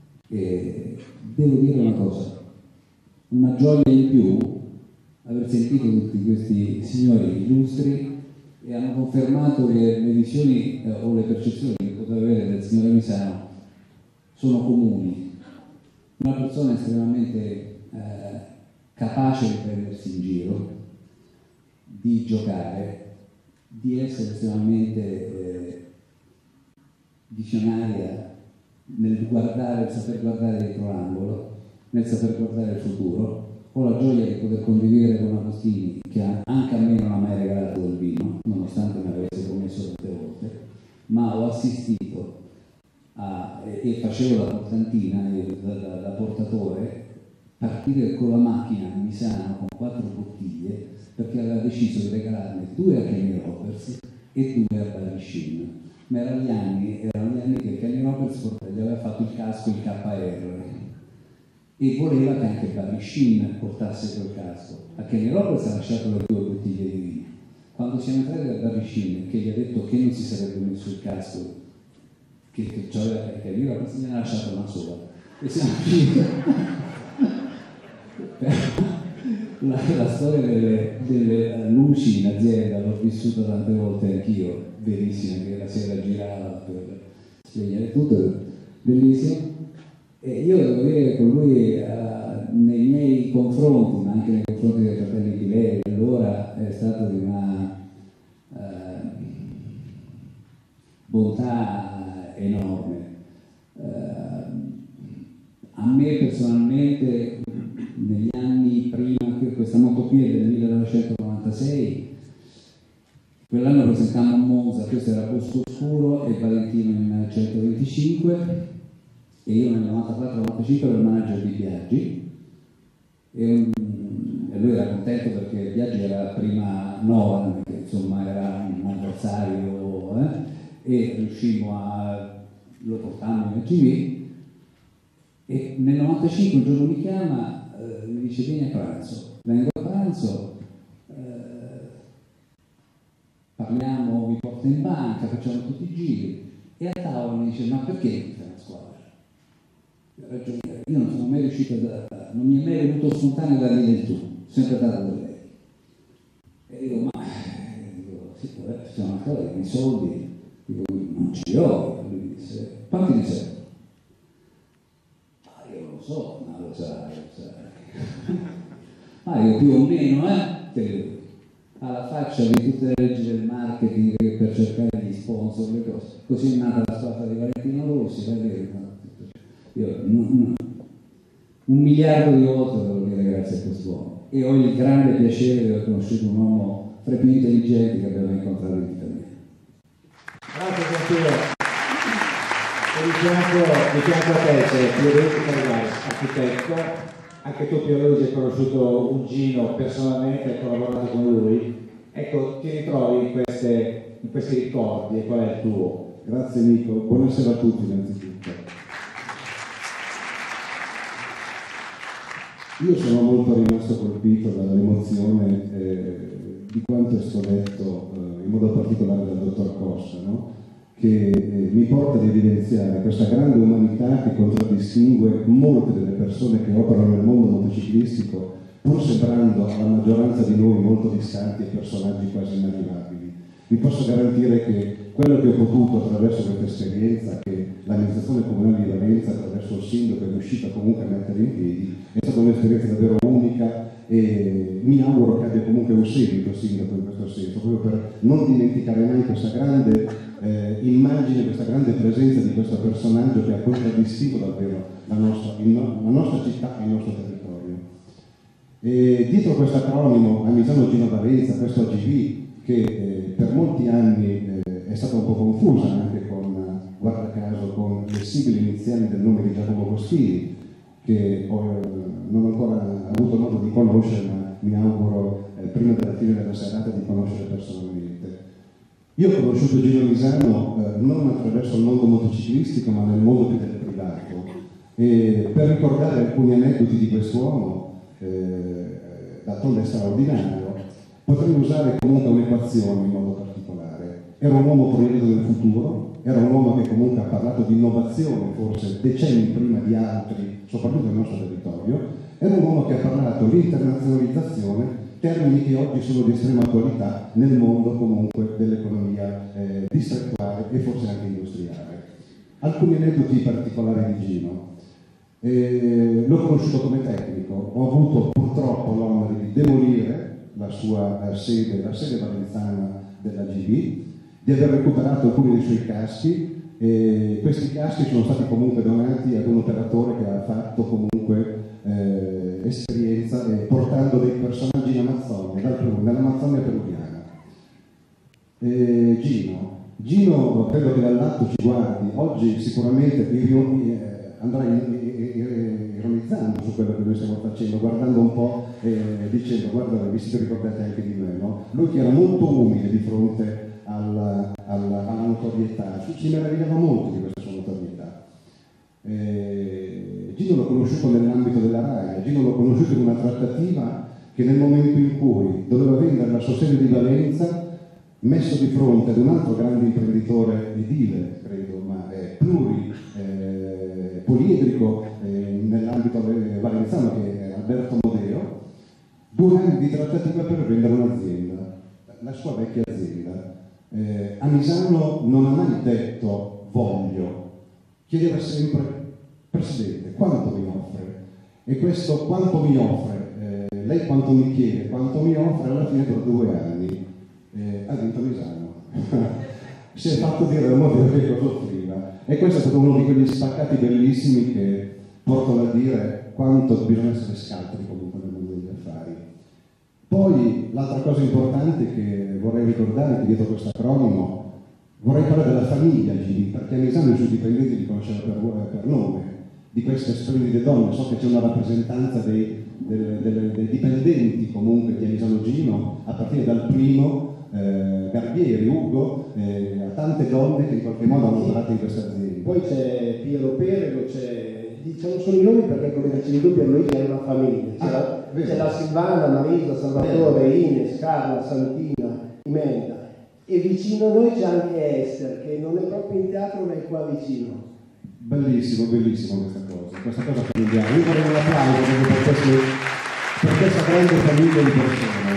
E devo dire una cosa, una gioia in più aver sentito tutti questi signori illustri e hanno confermato che le visioni eh, o le percezioni che poteva avere del signore Misano sono comuni. Una persona estremamente eh, capace di prendersi in giro, di giocare, di essere estremamente eh, visionaria nel guardare, nel saper guardare dietro l'angolo, nel saper guardare il futuro. Ho la gioia di poter condividere con Agostini, che anche a me non ha mai regalato del vino, nonostante me l'avesse promesso tante volte, ma ho assistito a, e, e facevo la portantina, da, da, da portatore, partire con la macchina a Misano con quattro bottiglie, perché aveva deciso di regalarne due a Kenny Roberts e due a Barry Sheen. Ma erano gli anni, erano gli anni che Kenny Roberts gli aveva fatto il casco, il K R, e voleva che anche Barry Sheen portasse quel casco. A Kenny Roberts ha lasciato le due bottiglie di vino, quando siamo entrati da Barricini, che gli ha detto che non si sarebbe messo il casco, che, che c'aveva la carriera, ma se ne ha lasciato una sola. E siamo usciti. La, la storia delle, delle luci in azienda l'ho vissuta tante volte anch'io, verissima, che la sera girava per spegnere tutto, bellissimo. E io devo dire con lui, uh, nei miei confronti, ma anche nei confronti dei fratelli Pileri, allora è stato di una uh, bontà enorme. Uh, a me personalmente, negli anni prima, questa motopia del millenovecentonovantasei, quell'anno presentammo a Monza, questo era Bosco Oscuro e Valentino in centoventicinque, e io nel novantaquattro novantacinque ero il manager di Biaggi, e, un, e lui era contento perché Biaggi era prima Nova, che insomma era un avversario, eh, e riuscimmo a, lo portammo in G V. E nel novantacinque un giorno mi chiama, eh, mi dice vieni a pranzo, vengo a pranzo, eh, parliamo, mi porta in banca, facciamo tutti i giri, e a tavola mi dice ma perché non fai una squadra? Ragioniere, io non sono mai riuscito a, non mi è mai venuto spontaneo da dire il tu, sempre dato da lei. E dico ma, dico, sì, vabbè, facciamo una cosa, i soldi, dico non ce li ho, lui disse quanti ne servono? Lo so, ma lo sai, lo sai. Ma io più o meno, eh, te, alla faccia di tutte le leggi del marketing per cercare gli sponsor, le cose. Così è nata la squadra di Valentino Rossi, per dire, io, no, no, un miliardo di volte devo dire grazie a quest'uomo. E ho il grande piacere di aver conosciuto un uomo tra i più intelligenti che abbiamo incontrato in vita mia. Grazie Santino. Di fianco, di fianco a te c'è Pierluigi Carvalho, architetto, anche tu Pierluigi hai conosciuto un Gino personalmente, hai collaborato con lui, ecco ti ritrovi in, queste, in questi ricordi e qual è il tuo? Grazie Nico, buonasera a tutti innanzitutto. Io sono molto rimasto colpito dall'emozione eh, di quanto è stato detto eh, in modo particolare dal dottor Cossa, no? Che eh, mi porta ad evidenziare questa grande umanità che contraddistingue molte delle persone che operano nel mondo motociclistico, pur sembrando alla maggioranza di noi molto distanti e personaggi quasi inarrivabili. Vi posso garantire che quello che ho potuto attraverso questa esperienza, che l'amministrazione comunale di Valenza attraverso il sindaco è riuscita comunque a mettere in piedi, è stata un'esperienza davvero unica e mi auguro che abbia comunque un seguito il sindaco in questo senso, proprio per non dimenticare mai questa grande Eh, immagine, questa grande presenza di questo personaggio che ha contraddistinto davvero la nostra, no, la nostra città e il nostro territorio. E dietro questo acronimo Amisano Gino Valenza, questo A G V, che eh, per molti anni eh, è stata un po' confusa anche con, guarda caso, con le sigle iniziali del nome di Giacomo Costini, che ho, eh, non ho ancora avuto modo di conoscere, ma mi auguro eh, prima della fine della serata di conoscere personalmente. Io ho conosciuto Gino Misano eh, non attraverso il mondo motociclistico, ma nel mondo più del privato. E per ricordare alcuni aneddoti di quest'uomo, eh, d'altronde è straordinario, potrei usare comunque un'equazione in modo particolare. Era un uomo proiettato del futuro, era un uomo che comunque ha parlato di innovazione, forse decenni prima di altri, soprattutto nel nostro territorio. Era un uomo che ha parlato di internazionalizzazione, termini che oggi sono di estrema attualità nel mondo comunque dell'economia eh, distrettuale e forse anche industriale. Alcuni aneddoti particolari di Gino. Eh, l'ho conosciuto come tecnico, ho avuto purtroppo l'onere di demolire la sua eh, sede, la sede valenzana della G V, di aver recuperato alcuni dei suoi caschi, e questi caschi sono stati comunque donati ad un operatore che ha fatto comunque eh, esperienza eh, portando dei personaggi in Amazzonia, dall'Amazzonia peruviana. Eh, Gino, Gino credo che dall'alto ci guardi, oggi sicuramente eh, andrà ironizzando su quello che noi stiamo facendo, guardando un po' e eh, dicendo guarda, vi siete ricordati anche di me, no? Lui che era molto umile di fronte alla, alla, alla notorietà, ci meravigliava molto di questa sua notorietà. Eh, Gino l'ho conosciuto nell'ambito della RAI, Gino l'ho conosciuto in una trattativa che nel momento in cui doveva vendere la sua sede di Valenza messo di fronte ad un altro grande imprenditore edile, credo, ma è pluri, eh, poliedrico eh, nell'ambito valenzano, che è Alberto Modeo, due anni di trattativa per vendere un'azienda, la sua vecchia azienda. Eh, a Misano non ha mai detto voglio, chiedeva sempre Presidente, quanto mi offre? E questo quanto mi offre, eh, lei quanto mi chiede, quanto mi offre, alla fine per due anni eh, ha vinto Misano. Si è fatto dire a Modeo che cosa offriva. E questo è stato uno di quegli spaccati bellissimi che portano a dire quanto bisogna essere scaltri comunque nel mondo degli affari. Poi l'altra cosa importante che vorrei ricordare, che dietro questo acronimo, vorrei parlare della famiglia G B, perché a Misano i suoi dipendenti li conosceva per, per nome, di queste splendide donne. So che c'è una rappresentanza dei, dei, dei, dei dipendenti comunque di Misano Gino, a partire dal primo eh, Garbieri, Ugo, eh, a tante donne che in qualche modo hanno lavorato in questa azienda. Poi c'è Piero Perego, c'è, diciamo solo i nomi perché come dicevi tu per lui c'è una famiglia, c'è, ah, la, c'è la Silvana, Marisa, Salvatore, Ines, Carla, Santina, Imelda, e vicino a noi c'è anche Esther, che non è proprio in teatro ma è qua vicino. Bellissimo, bellissimo questa cosa, questa cosa familiare. Io vorrei un applauso per, questo, per questa grande famiglia di persone,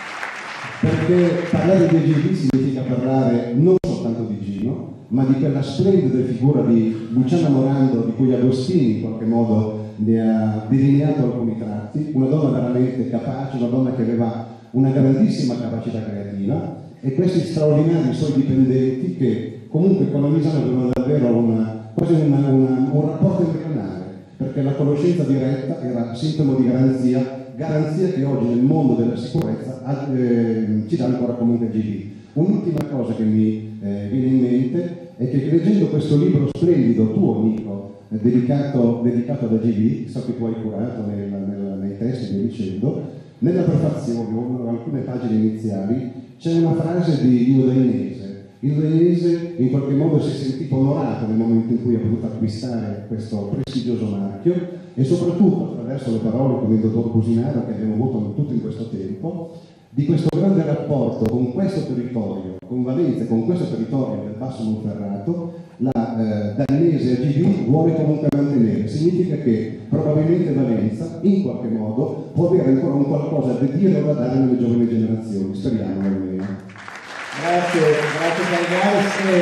perché parlare di G B significa parlare non soltanto di Gino, ma di quella splendida figura di Luciana Morando, di cui Agostini in qualche modo ne ha delineato alcuni tratti, una donna veramente capace, una donna che aveva una grandissima capacità creativa, e questi straordinari suoi dipendenti che comunque con la Misano avevano davvero una, quasi una, una, un rapporto embrionale, perché la conoscenza diretta era sintomo di garanzia, garanzia che oggi nel mondo della sicurezza eh, ci dà ancora comunque G B. Un'ultima cosa che mi eh, viene in mente è che leggendo questo libro splendido, tuo Nico, eh, dedicato, dedicato ad G B, so che tu hai curato nel, nel, nei testi, via dicendo, nella prefazione, o alcune pagine iniziali, c'è una frase di Dio Dainese. Il Dainese in qualche modo si è sentito onorato nel momento in cui ha potuto acquistare questo prestigioso marchio, e soprattutto attraverso le parole come il dottor Cusinaro che abbiamo avuto tutto in questo tempo, di questo grande rapporto con questo territorio, con Valenza, con questo territorio del Basso Monferrato, la eh, Dainese A G B vuole comunque mantenere. Significa che probabilmente Valenza in qualche modo può avere ancora un qualcosa da dire o da dare nelle giovani generazioni, speriamo almeno. Grazie, grazie Calgaris.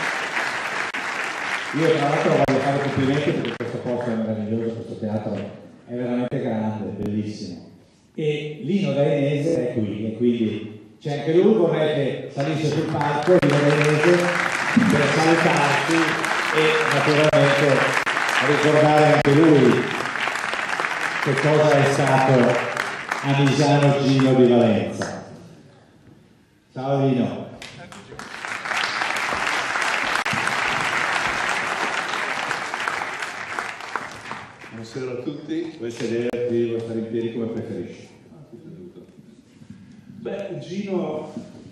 Io tra l'altro voglio fare complimenti perché questo posto è meraviglioso, questo teatro è veramente grande, bellissimo. E Lino Dainese è qui, e quindi c'è anche lui, vorrei che salisse sul palco, Lino Dainese, per salutarci e naturalmente ricordare anche lui che cosa è stato a Misano Gino di Valenza. Ciao Lino. Buonasera a tutti. Puoi sederti, puoi stare in piedi come preferisci. Beh, Gino,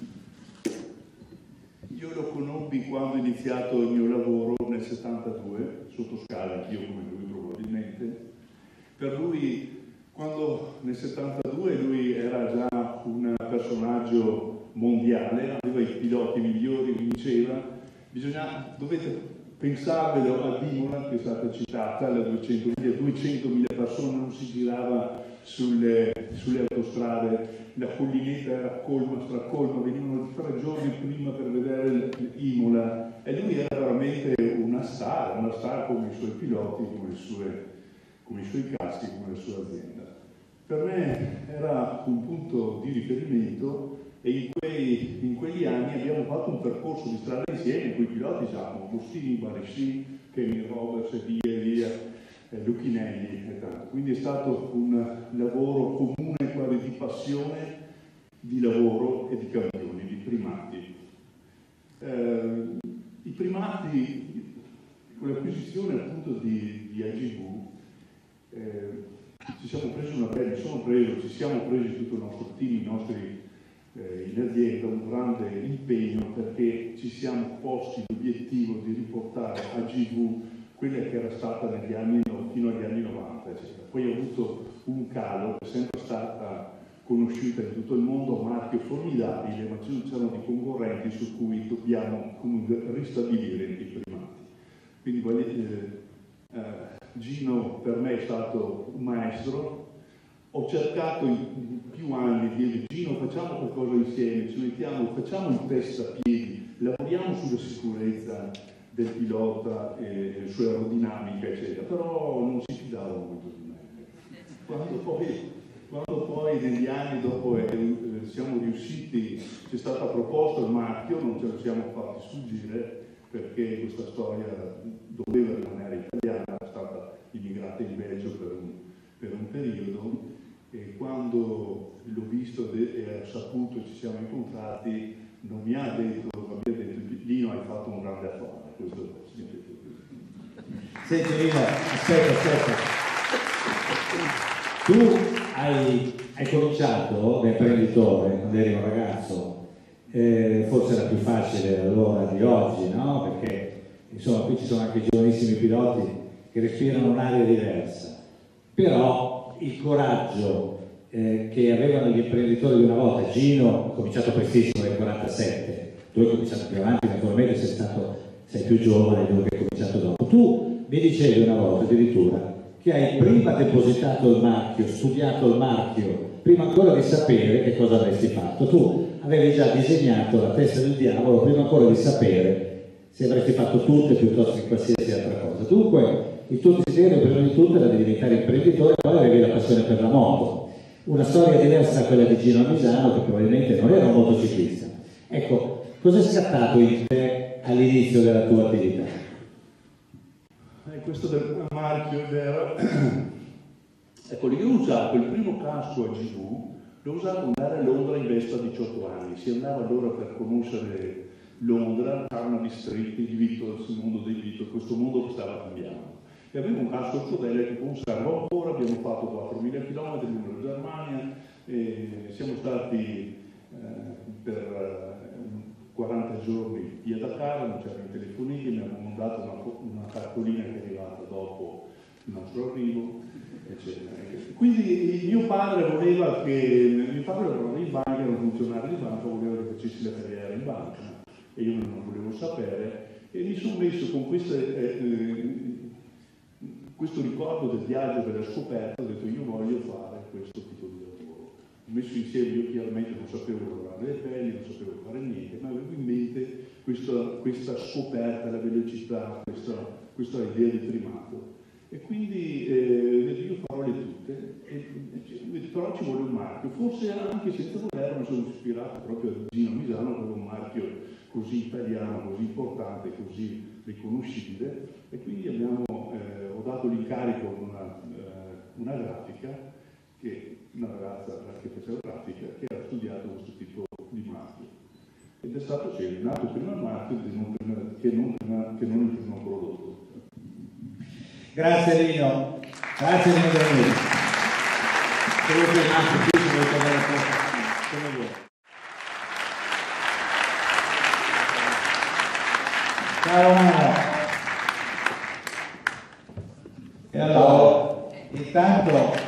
io lo conobbi quando ho iniziato il mio lavoro nel settantadue, sotto scala, anch'io come lui probabilmente. Per lui, quando nel settantadue lui era già un personaggio mondiale, aveva i piloti migliori, vinceva, bisogna, dovete pensarvelo a Imola, che è stata citata, alle duecentomila persone, non si girava sulle, sulle autostrade, la collinetta era colma, stracolma, venivano tre giorni prima per vedere Imola, e lui era veramente una star, una star come i suoi piloti, come, le sue, come i suoi caschi, come la sua azienda. Per me era un punto di riferimento, e in, quei, in quegli anni abbiamo fatto un percorso di strada insieme con i piloti Giacomo Agostini, Barisci, Kenny Roberts e via e via, eh, Lucchinelli e tanto. Quindi è stato un lavoro comune, quasi di passione, di lavoro e di campioni, di primati. Eh, I primati, con l'acquisizione appunto di, di A G V, eh, ci siamo presi una bella, sono preso, ci siamo presi tutto il nostro team, i nostri Eh, in azienda, un grande impegno, perché ci siamo posti l'obiettivo di riportare A G V quella che era stata negli anni, fino agli anni novanta, eccetera. Poi ha avuto un calo, è sempre stata conosciuta in tutto il mondo, marchio formidabile, ma ci sono dei concorrenti su cui dobbiamo comunque ristabilire i primati. Quindi eh, eh, Gino per me è stato un maestro. Ho cercato in più anni di dire: Gino, facciamo qualcosa insieme, ci mettiamo, facciamo il test a piedi, lavoriamo sulla sicurezza del pilota e sulla aerodinamica, eccetera, però non si fidava molto di me. Quando poi, quando poi negli anni dopo eh, siamo riusciti, c'è stata proposta il marchio, non ce lo siamo fatti sfuggire, perché questa storia doveva rimanere italiana, è stata immigrata in Belgio per un, per un periodo, e quando l'ho visto e ho saputo e ci siamo incontrati, non mi ha detto, ma mi ha detto: Lino, hai fatto un grande affare. Questo Senti Lino, aspetta, aspetta. Tu hai, hai cominciato da imprenditore quando eri un ragazzo, eh, forse era più facile allora di oggi, no? Perché insomma qui ci sono anche giovanissimi piloti che respirano un'aria diversa, però il coraggio eh, che avevano gli imprenditori di una volta, Gino ha cominciato prestissimo nel quarantasette, tu hai cominciato più avanti, naturalmente sei stato, sei più giovane di quello che hai cominciato dopo. Tu mi dicevi una volta addirittura che hai prima depositato il marchio, studiato il marchio, prima ancora di sapere che cosa avresti fatto. Tu avevi già disegnato la testa del diavolo prima ancora di sapere se avresti fatto tutte piuttosto che qualsiasi altra cosa. Dunque il tuo desiderio prima di tutto era di diventare imprenditore, poi avevi la passione per la moto. Una storia diversa da quella di Gino Misano, che probabilmente non era un motociclista. Ecco, cosa è scattato in te all'inizio della tua attività? Eh, questo del marchio è vero. Ecco, io ho usato il primo casco a G V, l'ho usato andare a Londra in Vespa a diciotto anni. Si andava allora per conoscere Londra, Carnaby Street, il Beatles, il mondo dei Beatles, questo mondo che stava cambiando. E avevo un casco al suo che conservo ancora, abbiamo fatto quattromila chilometri lungo la Germania, e siamo stati eh, per eh, quaranta giorni via da casa, non c'erano i telefonini, mi hanno mandato una, una cartolina che è arrivata dopo il nostro arrivo, eccetera. Quindi mio padre voleva che, mio padre lavorava in banca, era un funzionario di banca, voleva che facessi la carriera in banca, e io non volevo sapere, e mi sono messo con queste... Eh, questo ricordo del viaggio, della scoperta, ho detto: io voglio fare questo tipo di lavoro. Ho messo insieme, io chiaramente non sapevo lavorare le pelli, non sapevo fare niente, ma avevo in mente questa, questa scoperta, la velocità, questa, questa idea di primato. E quindi eh, io farò le tutte, e, e, però ci vuole un marchio. Forse anche senza volerlo mi sono ispirato proprio a Gino Misano, che aveva un marchio così italiano, così importante, così riconoscibile, e quindi abbiamo, eh, ho dato l'incarico a una, eh, una grafica, che, una ragazza che faceva grafica, che ha studiato questo tipo di marchio. Ed è stato così, è nato prima il marchio che non, che non, che non il primo prodotto. Grazie Lino, grazie Lino Granelli. Quello che è nato qui, se vuoi tornare a casa, come vuoi. Ciao Romano. E allora, intanto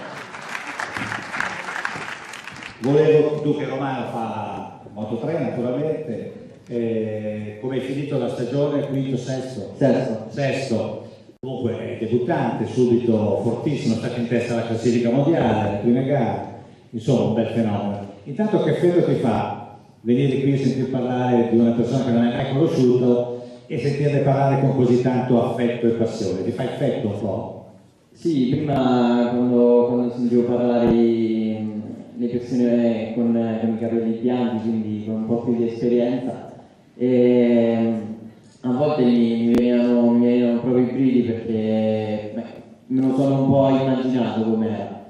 volevo, tu che Romano fa Moto tre naturalmente, eh, come hai finito la stagione? Quinto, sesto? Sesto. Sesto. Comunque è debuttante, subito fortissimo, è stato in testa alla classifica mondiale, le prime gare, insomma un bel fenomeno. Intanto che effetto ti fa venire qui e sentir parlare di una persona che non hai mai conosciuto e sentirne parlare con così tanto affetto e passione? Ti fa effetto un po'? Sì, prima quando, quando sentivo parlare le persone con, con i capelli bianchi, quindi con un po' più di esperienza, e a volte mi, mi, venivano, mi venivano proprio i brividi, perché beh, me lo sono un po' immaginato com'era,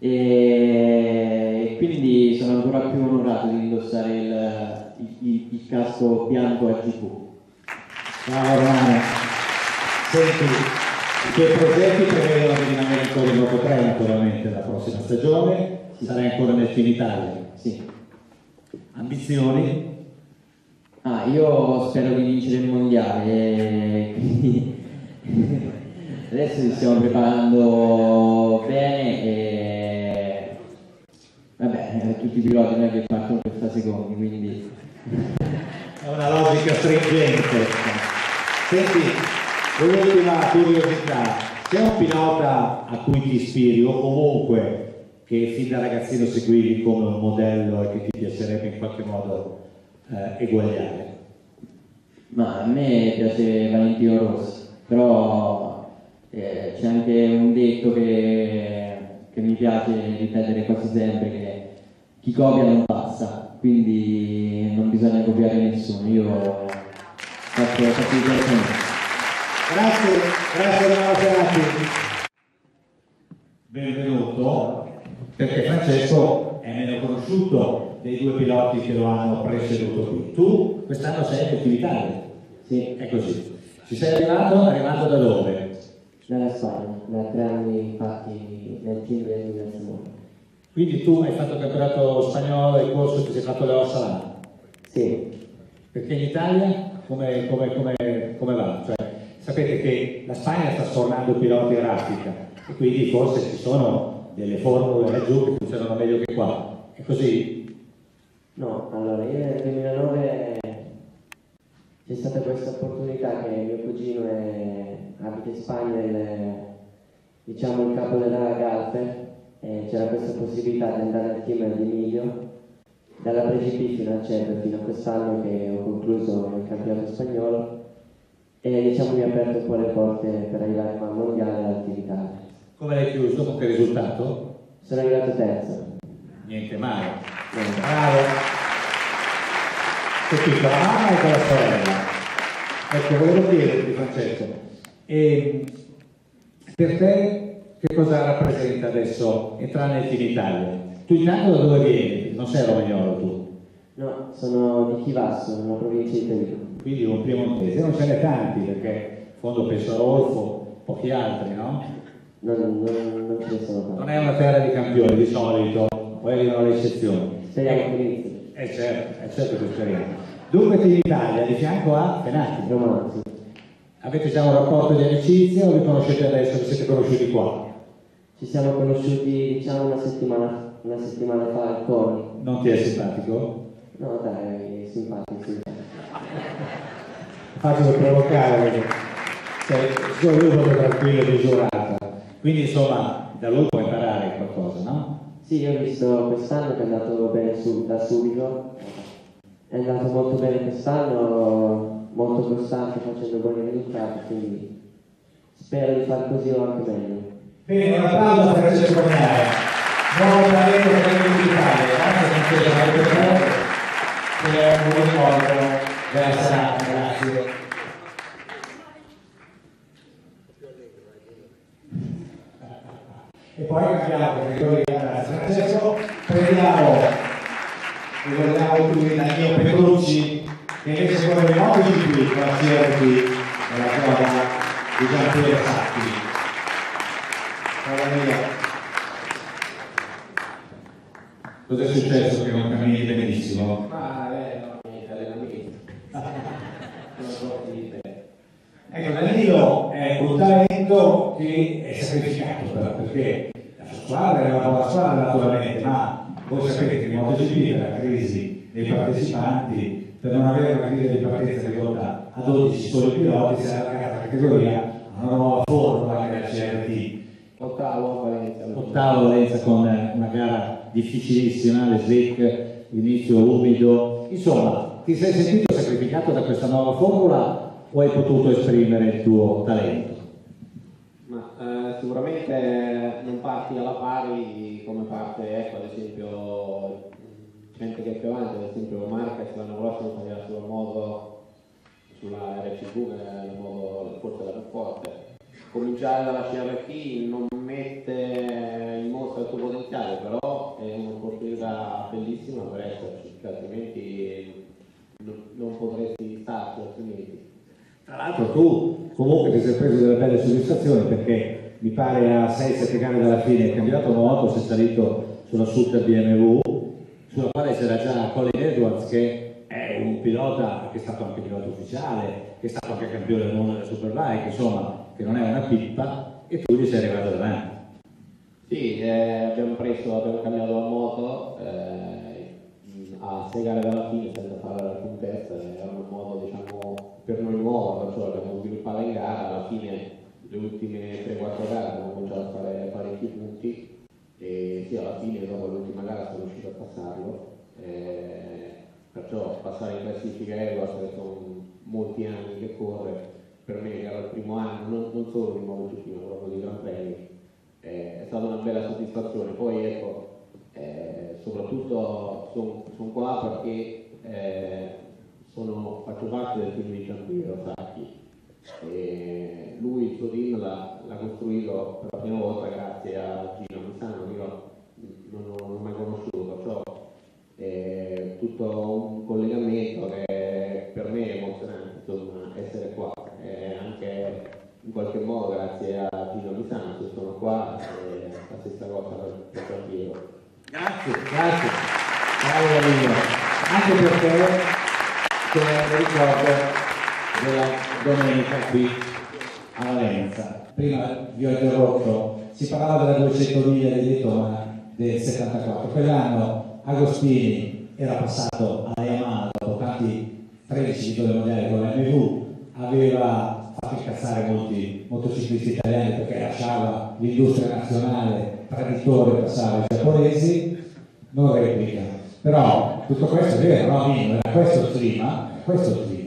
e quindi sono ancora più onorato di indossare il, il, il casco bianco a G V. Ciao Romano. Senti, i tuoi progetti prevedono di rimanere ancora in Moto tre naturalmente la prossima stagione, sì. Sarai ancora nel Team Italia? Sì. Ambizioni? Ah, io spero di vincere il mondiale, quindi adesso ci stiamo preparando bene, e Vabbè, tutti i piloti non è che partono per fare secondi, quindi... È una logica stringente. Senti, un'ultima curiosità, c'è un pilota a cui ti ispiri o comunque che fin da ragazzino seguivi come un modello e che ti piacerebbe in qualche modo eh, eguagliare? Ma a me piace Valentino Rossi, però eh, c'è anche un detto che, che mi piace ripetere quasi sempre, che chi copia non passa, quindi non bisogna copiare nessuno. Io faccio fatica con me. Grazie, grazie Romano Ferrati. Benvenuto, perché Francesco è meno conosciuto dei due piloti che lo hanno preceduto qui. Tu quest'anno sei anche in Italia. Sì. È così. Ci sei arrivato? Arrivato da dove? Dalla Spagna, da tre anni fatti nel team del Universal. Quindi tu hai fatto il campionato spagnolo e il corso ti sei fatto le ossa là? Sì. Perché in Italia come, come, come, come va? Cioè, sapete che la Spagna sta sfornando piloti in raffica e quindi forse ci sono delle formule laggiù che funzionano meglio che qua. È così? No, allora io nel duemilanove c'è stata questa opportunità che mio cugino è, abita in Spagna, il, diciamo il capo della Galfer, e c'era questa possibilità di andare al team di Emilio dalla P G P fino al Centro fino a quest'anno che ho concluso il campionato spagnolo e diciamo mi ha aperto un po' le porte per arrivare al mondiale all'attività. Come l'hai chiuso? Con che risultato? Sono arrivato terzo. Niente male. Bravo. Sei qui con la mamma e con la sorella. Ecco, volevo chiederti Francesco, e per te che cosa rappresenta adesso entrare nel Team Italia? Tu intanto da dove vieni? Non sei romagnolo tu? No, sono di Chivasso, una provincia di Torino. Quindi un piemontese, non ce n'è tanti perché in fondo penso a Rolfo, pochi altri, no? Non, non, non ce ne sono tanti. Non è una terra di campioni di solito, poi arrivano le eccezioni. Speriamo che inizi. Eh certo, è certo che speriamo. Dunque Team Italia di fianco a Fenati. Romano, sì. Avete già un rapporto di amicizia o vi conoscete adesso? Vi siete conosciuti qua? Ci siamo conosciuti diciamo una settimana, una settimana fa al Coni. Non ti è simpatico? No dai, è simpatico, simpatico. Faccio per provocare, cioè, sono lui proprio tranquillo di giurata. Quindi insomma, da lui puoi imparare qualcosa, no? Sì, io ho visto quest'anno che è andato bene su, da subito, è andato molto bene quest'anno, molto costante, facendo buoni risultati, quindi spero di far così o anche meglio. Bene, un applauso a Francesco Bagnai, nuovo talento per l'Italia, grazie Francesco per te, che è un buon ricordo della serata, grazie. E poi cambiamo categoria, grazie Francesco, prendiamo, ricordiamo qui Danilo Petrucci, che invece con le MotoGP con la C R T della prova di Giampiero Sacchi. Cosa è successo che non cammini benissimo? Ma lei no, niente, allenamento. Ecco, Danilo è un talento che è sacrificato però, perché la sua squadra è una buona squadra naturalmente, ma voi sapete che in MotoGP per la crisi dei partecipanti, per non avere una griglia di partenza ridotta a dodici soli piloti, si è allargata la categoria a una nuova formula che è la C R T. Ottavo Valencia. Ottavo Valencia con una gara difficilissima, le slick, l'inizio umido. Insomma, ti sei sentito sacrificato da questa nuova formula o hai potuto esprimere il tuo talento? Ma eh, sicuramente non parti alla pari come parte, ecco, ad esempio gente che è più avanti, ad esempio Marquez l'anno prossimo faceva il suo modo sulla R C V, che è il modo forse la più forte. Cominciare dalla C R T non mette in mostra il tuo potenziale, però è un'opportunità bellissima per esserci, altrimenti non, non potresti starci altrimenti. Tra l'altro tu comunque ti sei preso delle belle soddisfazioni perché mi pare a sei sette gare dalla fine hai cambiato moto, sei salito sulla Super B M W, sulla quale c'era già Colin Edwards che è un pilota che è stato anche pilota ufficiale, che è stato anche campione del mondo della Superbike, insomma, che non è una pippa, e tu gli sei arrivato davanti. Sì, eh, abbiamo preso, abbiamo cambiato la moto eh, a sei gare dalla fine senza fare la puntezza, era una moto diciamo per noi nuova, perciò l'abbiamo sviluppata in gara, alla fine le ultime tre quattro gare abbiamo cominciato a fare parecchi punti e sì, alla fine dopo l'ultima gara sono riuscito a passarlo, eh, perciò passare in classifica Evo, che sono molti anni che corre, per me che era il primo anno, non, non solo di MotoGP ma proprio di Gran Premi, eh, è stata una bella soddisfazione. Poi ecco, eh, soprattutto sono son qua perché eh, sono, faccio parte del team di Giampiero Sacchi e lui il suo team l'ha, l'ha costruito per la prima volta grazie a Gino Misano, che io non ho mai conosciuto, perciò è tutto un collegamento che per me è emozionante, insomma, essere qua, e anche in qualche modo grazie a Gino Misano che sono qua, e la stessa cosa per, per Giampiero. Grazie, grazie, bravo Danilo, anche perché c'è il ricordo della domenica qui a Valenza. Prima vi ho interrotto, si parlava della duecento miglia di Daytona del settantaquattro, quell'anno Agostini era passato alla Yamaha dopo tanti tredici titoli mondiali con la M V, aveva fatto incazzare molti motociclisti italiani perché lasciava l'industria nazionale traditore, passava ai giapponesi, non replica. Però tutto questo è vero, no? Era questo il clima, questo il clima.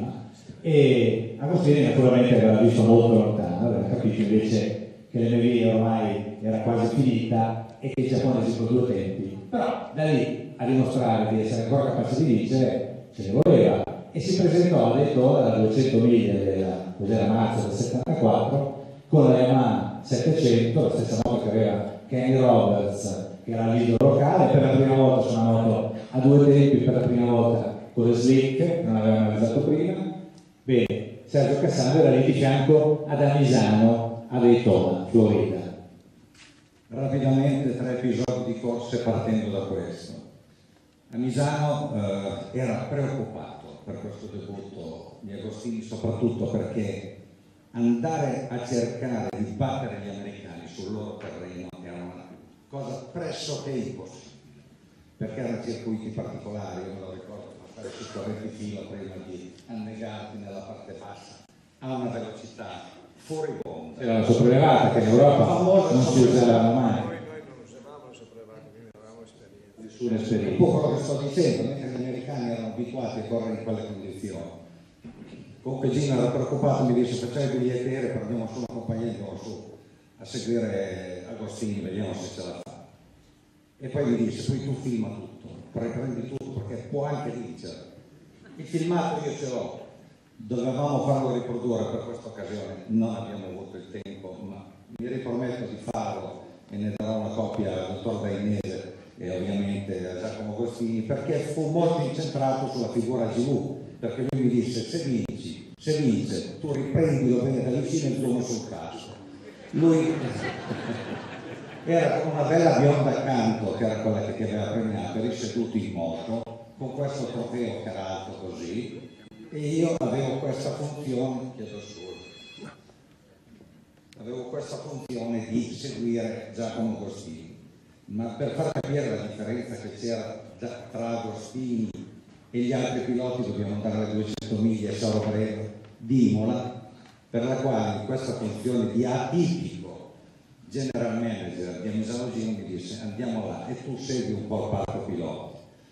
E Agostini naturalmente aveva visto molto lontano, aveva capito invece che l'M V ormai era quasi finita e che i giapponesi con due tempi, però da lì a dimostrare di essere ancora capace di vincere ce ne voleva e si presentò a Daytona da duecento miglia della, della marzo del settantaquattro con la Yamaha settecento, la stessa moto che aveva Kenny Roberts, che era il leader locale, per la prima volta su una moto a due tempi, per la prima volta con le slick, che non avevamo mai usato prima. Bene, Sergio Cassano era lì di fianco ad Amisano a Daytona, Florida. Rapidamente tre episodi di corse partendo da questo. Amisano eh, era preoccupato per questo debutto di Agostini, soprattutto perché andare a cercare di battere gli americani sul loro terreno era una cosa pressoché impossibile, perché erano circuiti particolari, io me lo ricordo, fare su quaranta filo prima di annegarti nella parte bassa a una velocità fuoribonda. Era la sopraelevata che in Europa non si usava mai. Noi, noi non usavamo la sopraelevata, quindi non avevamo esperienza. Nessuna esperienza. Un po' quello che sto dicendo, mentre gli americani erano abituati a correre in quelle condizioni. Comunque Gino era preoccupato, mi disse facciamo i biglietti aerei, prendiamo su una compagnia e andiamo su a seguire Agostini, vediamo se ce la fa. E poi mi disse, poi tu filma tutto, prendi tutto perché può anche vincere. Il filmato io ce l'ho, dovevamo farlo riprodurre per questa occasione, non abbiamo avuto il tempo, ma mi riprometto di farlo e ne darò una copia al dottor Dainese e ovviamente a Giacomo Agostini, perché fu molto incentrato sulla figura G V, perché lui mi disse se vinci, se vince, tu riprendilo bene da vicino e zoom sul cazzo. Lui era con una bella bionda accanto, che era quella che ti aveva premiato, eri seduto in moto, con questo trofeo che era alto così, e io avevo questa funzione, chiedo scusa, avevo questa funzione di seguire Giacomo Agostini, ma per far capire la differenza che c'era tra Agostini e gli altri piloti dobbiamo andare alle duecento miglia e Sauro Breve di Imola, per la quale questa funzione di atipico general manager di Amisano Gino mi disse andiamo là e tu segui un po' il parco pilota.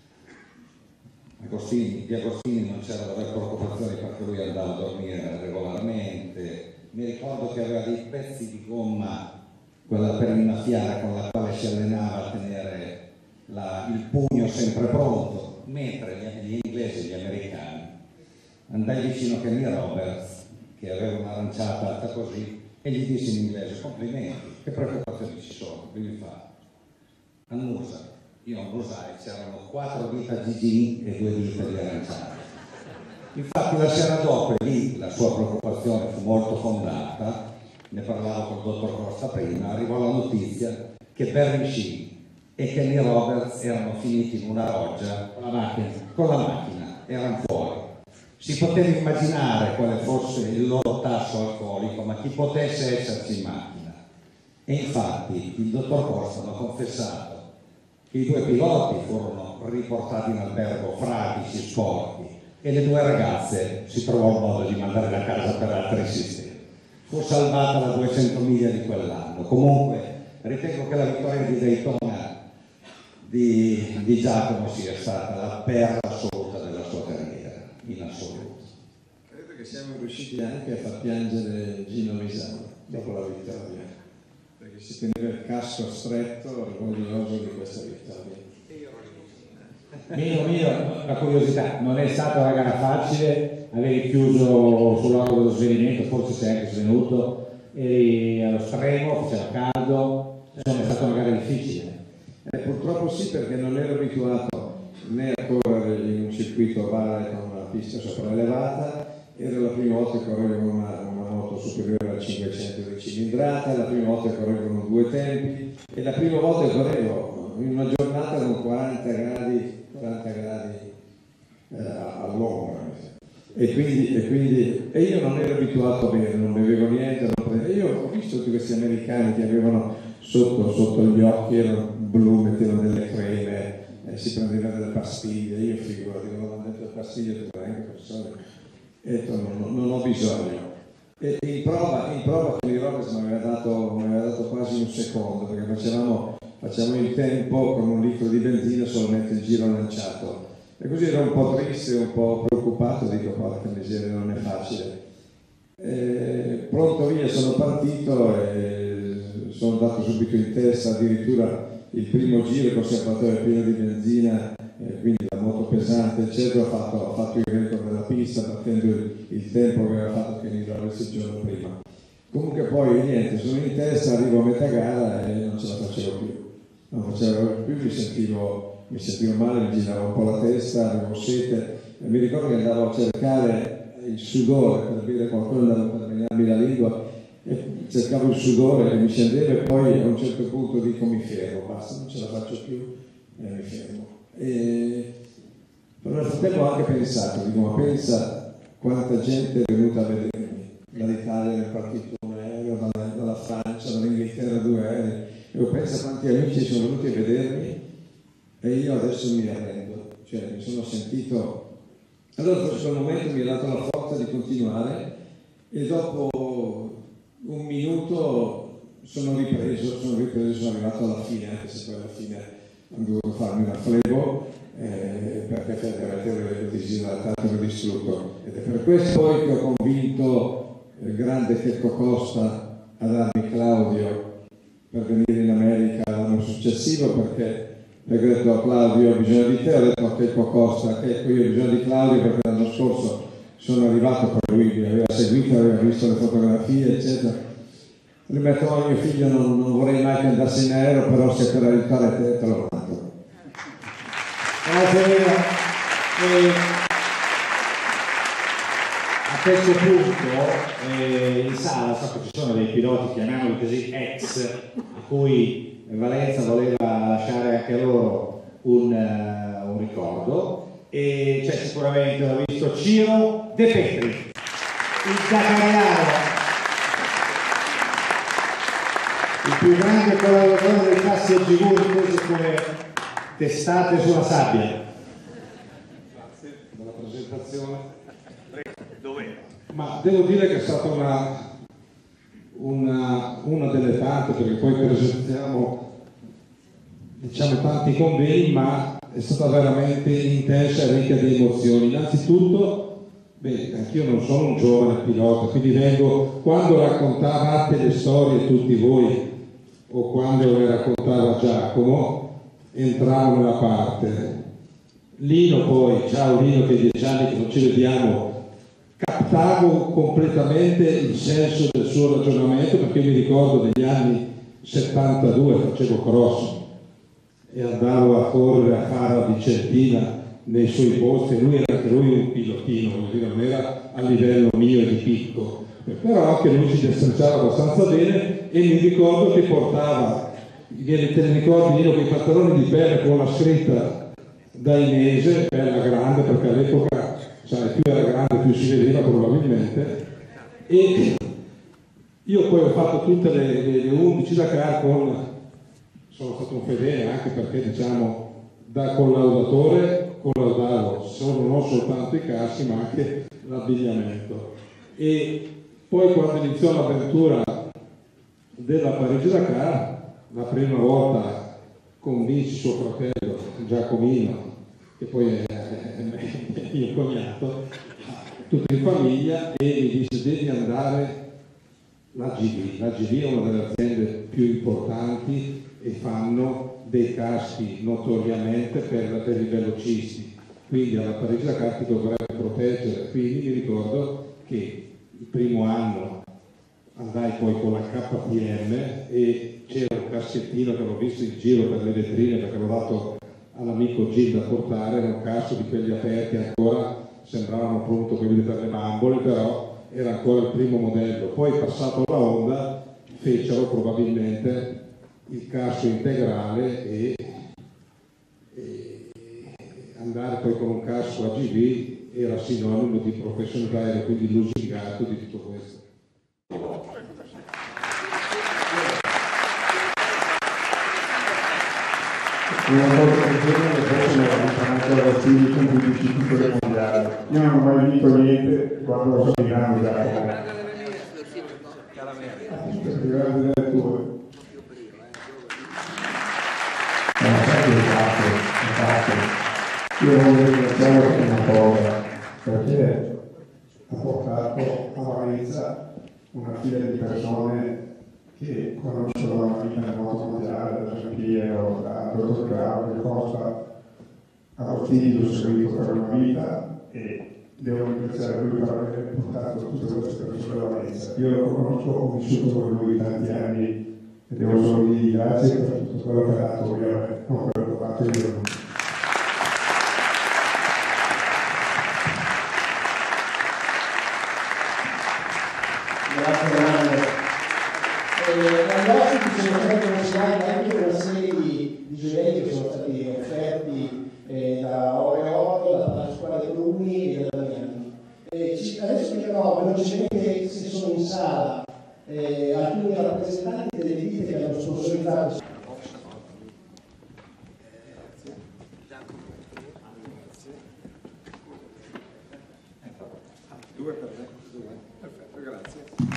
Agostini, di Agostini non c'era da avere preoccupazioni perché lui andava a dormire regolarmente, mi ricordo che aveva dei pezzi di gomma, quella per innaffiare con la quale si allenava a tenere la, il pugno sempre pronto, mentre gli, gli inglesi e gli americani andai vicino a Kenny Roberts che aveva un'aranciata alta così e gli dissi in inglese complimenti, che preoccupazioni ci sono, lui mi fa annusa. Io non lo sai, c'erano quattro dita G G e due dita di aranciata. Infatti la sera dopo, lì la sua preoccupazione fu molto fondata, ne parlavo col dottor Costa prima, arrivò la notizia che Barry Sheen e Kenny Roberts erano finiti in una roggia con la macchina, con la macchina erano fuori. Si poteva immaginare quale fosse il loro tasso alcolico, ma chi potesse esserci in macchina. E infatti il dottor Costa ha confessato che i due piloti furono riportati in albergo fradici, sporchi, e le due ragazze si trovò il modo di mandare a casa per altri sistemi. Fu salvata da duecento miglia di quell'anno. Comunque ritengo che la vittoria di Daytona di, di Giacomo sia stata la perla assoluta della sua carriera, in assoluto. Credo che siamo riusciti anche a far piangere Gino Visano dopo la vittoria, perché si teneva il casco stretto, orgoglioso di questa vittoria. Mio, mio, la curiosità, non è stata una gara facile, avevi chiuso sull'orlo dello svenimento, forse sei anche svenuto, eri allo stremo, faceva caldo, insomma è stata una gara difficile. Eh, purtroppo sì, perché non ero abituato né a correre in un circuito ovale con una pista sopraelevata, era la prima volta che correvo con una, una moto superiore a cinquecento di cilindrata, la prima volta che correvo con due tempi e la prima volta che correvo in una giornata con quaranta gradi, quaranta gradi eh, all'ombra. E quindi, e quindi e io non ero abituato a bere, non bevevo niente, non pre... io ho visto tutti questi americani che avevano sotto, sotto gli occhi, erano blu, mettevano delle creme, eh, si prendevano delle pastiglie, io figurati, non ho detto pastiglie per anche persone, e detto, non, non ho bisogno. E in prova, in prova Tony Roberts mi aveva dato, mi aveva dato quasi un secondo, perché facevamo, facevamo il tempo con un litro di benzina solamente il giro lanciato. E così ero un po' triste, un po' preoccupato, dico porca miseria, non è facile. E, pronto via, sono partito e sono andato subito in testa, addirittura il primo giro il conservatore pieno di benzina, eh, quindi la moto pesante, eccetera, ho fatto, ho fatto il record della pista battendo il, il tempo che aveva fatto Kenny Roberts il giorno prima. Comunque poi niente, sono in testa, arrivo a metà gara e non ce la facevo più. Non facevo più, mi sentivo... mi sentivo male, mi girava un po' la testa, avevo sete e mi ricordo che andavo a cercare il sudore per bere qualcosa, andavo per bagnarmi la lingua e cercavo il sudore che mi scendeva e poi a un certo punto dico mi fermo, basta, non ce la faccio più e mi fermo. E però nel frattempo ho anche pensato, dico ma pensa quanta gente è venuta a vedermi, dall'Italia ne è partito un aereo, dalla, dalla Francia, dall'Inghilterra due aerei, e io penso quanti amici sono venuti a vedermi. E io adesso mi arrendo, cioè mi sono sentito... Allora forse quel momento mi ha dato la forza di continuare e dopo un minuto sono ripreso, sono ripreso, sono arrivato alla fine, anche se poi alla fine ho dovuto farmi una flebo, eh, perché veramente ero disidratato, ero distrutto. Ed è per questo poi che ho convinto il grande Checco Costa a darmi Claudio per venire in America l'anno successivo, perché perché ho detto a Claudio ho bisogno di te, ho detto a Checco Costa che io ho bisogno di Claudio perché l'anno scorso sono arrivato, poi lui mi aveva seguito, aveva visto le fotografie eccetera. Lui mi ha detto oh, mio figlio non, non vorrei mai che andassi in aereo, però se per aiutare te te lo mando. Grazie mille. E a questo punto eh, in sala so che ci sono dei piloti, chiamiamoli così, ex, a cui Valenza voleva lasciare anche loro un, uh, un ricordo, e c'è sicuramente, l'ho visto, Ciro De Petri, il zacariano, il più grande collaboratore dei classi G V, intese come testate sulla sabbia. Grazie della presentazione. Dov'è? Ma devo dire che è stata una Una, una delle tante, perché poi presentiamo diciamo tanti convegni, ma è stata veramente intensa e ricca di emozioni. Innanzitutto, beh, anch'io non sono un giovane pilota, quindi vengo, quando raccontavate le storie tutti voi, o quando le raccontava Giacomo, entravo nella parte. Lino poi, ciao Lino, che dieci anni che non ci vediamo, captavo completamente il senso del suo ragionamento, perché io mi ricordo degli anni settantadue, facevo cross e andavo a correre a fare la Vicentina nei suoi posti, lui era anche lui un pilotino, non era a livello mio e di picco, però anche lui si destreggiava abbastanza bene e mi ricordo che portava, te ne ricordi io, quei pantaloni di pelle con la scritta dainese, bella grande, perché all'epoca sai, più era grande più si vedeva probabilmente, e Io poi ho fatto tutte le, le, le undici Dakar con, sono stato un fedele anche perché diciamo da collaudatore collaudavo solo, non soltanto i cassi ma anche l'abbigliamento. E poi quando iniziò l'avventura della Parigi-Dakar, la prima volta convinsi suo fratello Giacomino, che poi è, è mio cognato, tutta in famiglia, e mi disse devi andare la G V. La G V è una delle aziende più importanti e fanno dei caschi notoriamente per, per i velocisti, quindi alla Parigi-Dakar ti dovrebbe proteggere. Quindi mi ricordo che il primo anno andai poi con la K P M e c'era un cassettino che l'ho visto in giro per le vetrine perché l'ho dato all'amico Gil da portare, era un casso di quelli aperti ancora, sembravano appunto quelli per le bambole, però era ancora il primo modello. Poi passato la Honda fecero probabilmente il casso integrale e, e andare poi con un casso A G V era sinonimo di professionalità, era quindi lusingato di tutto questo. Una volta che giorno le persone erano ancora stili con quindici titoli mondiali. Io non ho mai vinto niente quando sono in grande da a tutte le grandi letture. Io voglio ringraziare per una cosa, perché ha portato a Valenza una fila di persone che conoscono la vita nel mondo mondiale, da Gian Piero, da Dottor Claudio Costa, Agostini, l'ho seguito per una vita e devo ringraziare lui per aver portato tutte queste persone a Valenza. Io lo conosco, ho vissuto con lui tanti anni e devo solo dirgli grazie per tutto quello che ha dato lui a me, non quello che ho fatto io. Grazie grande. Agli ospiti sono stati consigliati anche una serie di, di gioielli che sono stati offerti eh, da Oreotto, dalla scuola dei Bruni e da Damiani. Eh, adesso spiegherò velocemente se sono in sala eh, alcuni rappresentanti delle ditte che hanno sponsorizzato. Due per me, due. Perfetto, grazie.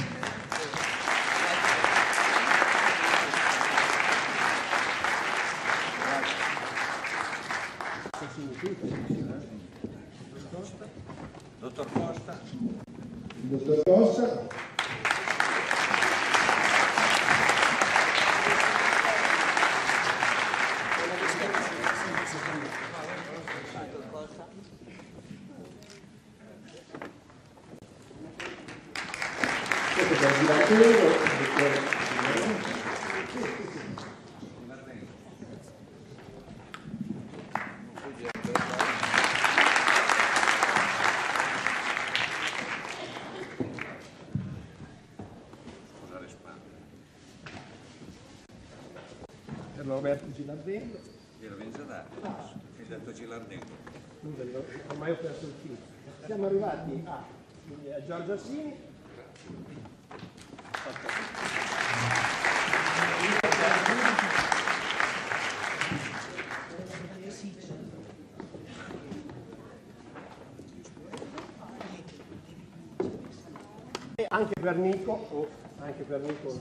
Dottor Costa. Dottor Costa. Roberto Gilardengo. Glielo viene già dato, hai detto Gilardengo. Scusa, ormai ho perso il filo. Siamo arrivati a, a Giorgio Assini. E anche per Nico, oh, anche per Nico.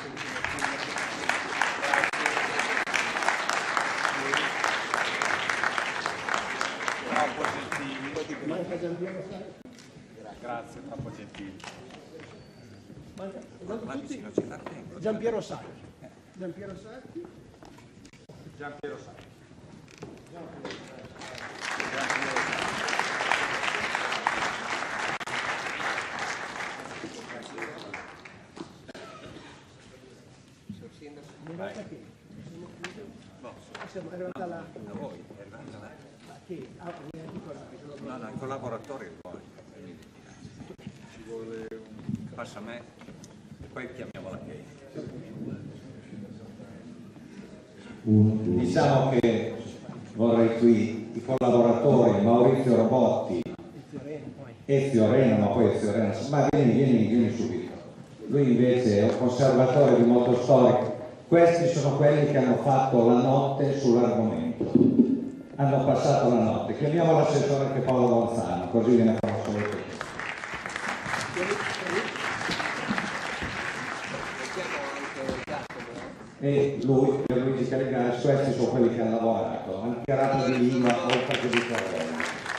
Troppo gentili. Manca Giampiero Sacchi. Grazie, troppo gentili. Manca, Ma vicino c'è l'Ardengo. Giampiero Sacchi. Giampiero Sacchi. Giampiero Sacchi. Siamo arrivati alla... Da voi, è arrivata là. Che? Ah, No, no, il collaboratore poi. Ci vuole un... Passa a me e poi chiamiamo la Kate. Diciamo che vorrei qui i collaboratori Maurizio Robotti e Fiorena, ma poi Fiorena, ma vieni, vieni, vieni subito. lui invece è un conservatore di moto storico. Questi sono quelli che hanno fatto la notte sull'argomento, hanno passato la notte. Chiamiamo l'assessore anche Paolo Gonzano, così viene a fare solo tutto. E lui, Luigi Caligaris, questi sono quelli che hanno lavorato, hanno tirato di lima oltre che di terreno.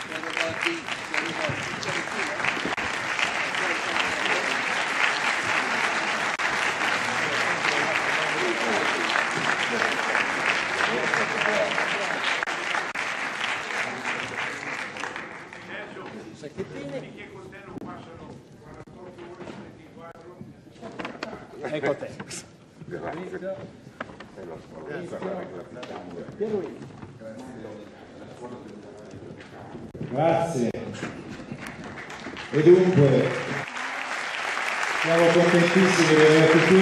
Ecco te. Grazie. E dunque siamo contentissimi di averti qui.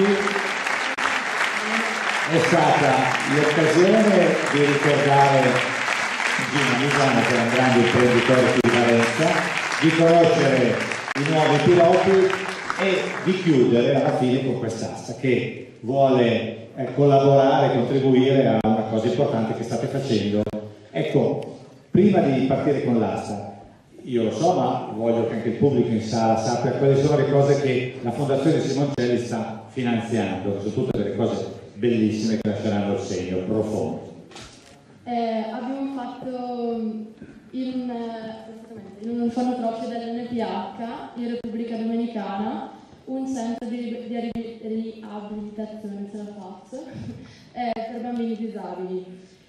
È stata l'occasione di ricordare Gino Misano, che è un grande imprenditore di Valenza, di conoscere i nuovi piloti e di chiudere alla fine con quest'asta che vuole eh, collaborare, contribuire a una cosa importante che state facendo. Ecco, prima di partire con l'asta, io lo so, ma voglio che anche il pubblico in sala sappia quali sono le cose che la Fondazione Simoncelli sta finanziando, sono tutte delle cose bellissime che lasceranno il segno profondo. Eh, abbiamo fatto in un, in un orfanotrofio dell'N P H in Repubblica Dominicana un centro di, di riabilitazione, se la faccio, eh, per bambini disabili,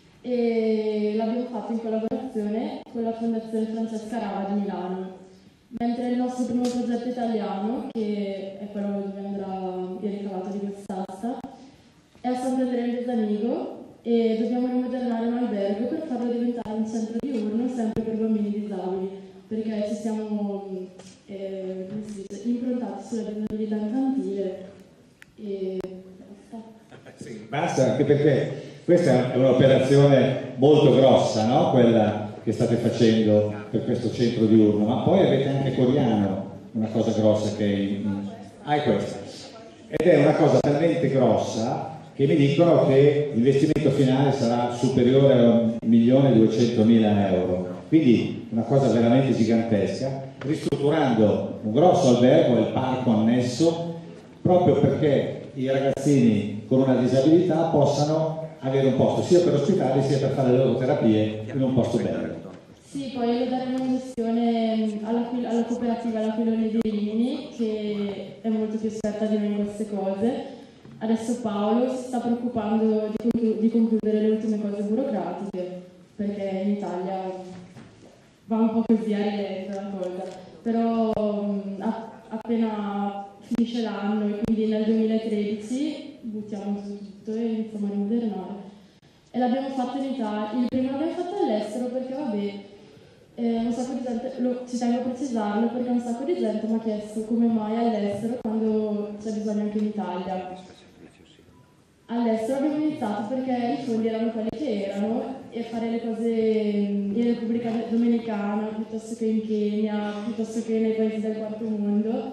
e l'abbiamo fatto in collaborazione con la Fondazione Francesca Rava di Milano, mentre il nostro primo progetto italiano, che è quello dove andrà il ricavato di quest'asta, è a Sant'Andrea in Vesanigo, e dobbiamo rimodernare un albergo per farlo diventare un centro diurno sempre per bambini disabili, perché ci siamo eh, come si dice, improntati sulla disabilità infantile e basta. Sì, basta, anche perché questa è un'operazione molto grossa, no? Quella che state facendo per questo centro diurno, ma poi avete anche Coriano, una cosa grossa che è in... ah, è questa. Ed è una cosa talmente grossa che mi dicono che l'investimento finale sarà superiore a un milione e duecentomila euro, quindi una cosa veramente gigantesca, ristrutturando un grosso albergo e il parco annesso, proprio perché i ragazzini con una disabilità possano avere un posto sia per ospitarli sia per fare le loro terapie in un posto bello. Sì, poi lo daremo in gestione alla, alla cooperativa L'Aquilone di Rimini, che è molto più esperta di noi in queste cose. Adesso Paolo si sta preoccupando di, conclu- di concludere le ultime cose burocratiche, perché in Italia va un po' così a rilento la cosa, però mh, a- appena finisce l'anno e quindi nel duemilatredici buttiamo su tutto e iniziamo a rimodernare. E l'abbiamo fatto in Italia, il primo l'abbiamo fatto all'estero perché vabbè, eh, un sacco di gente, lo, ci tengo a precisarlo perché un sacco di gente mi ha chiesto come mai all'estero quando c'è bisogno anche in Italia. All'estero abbiamo iniziato perché i fondi erano quelli che erano e fare le cose in Repubblica Dominicana piuttosto che in Kenya, piuttosto che nei paesi del quarto mondo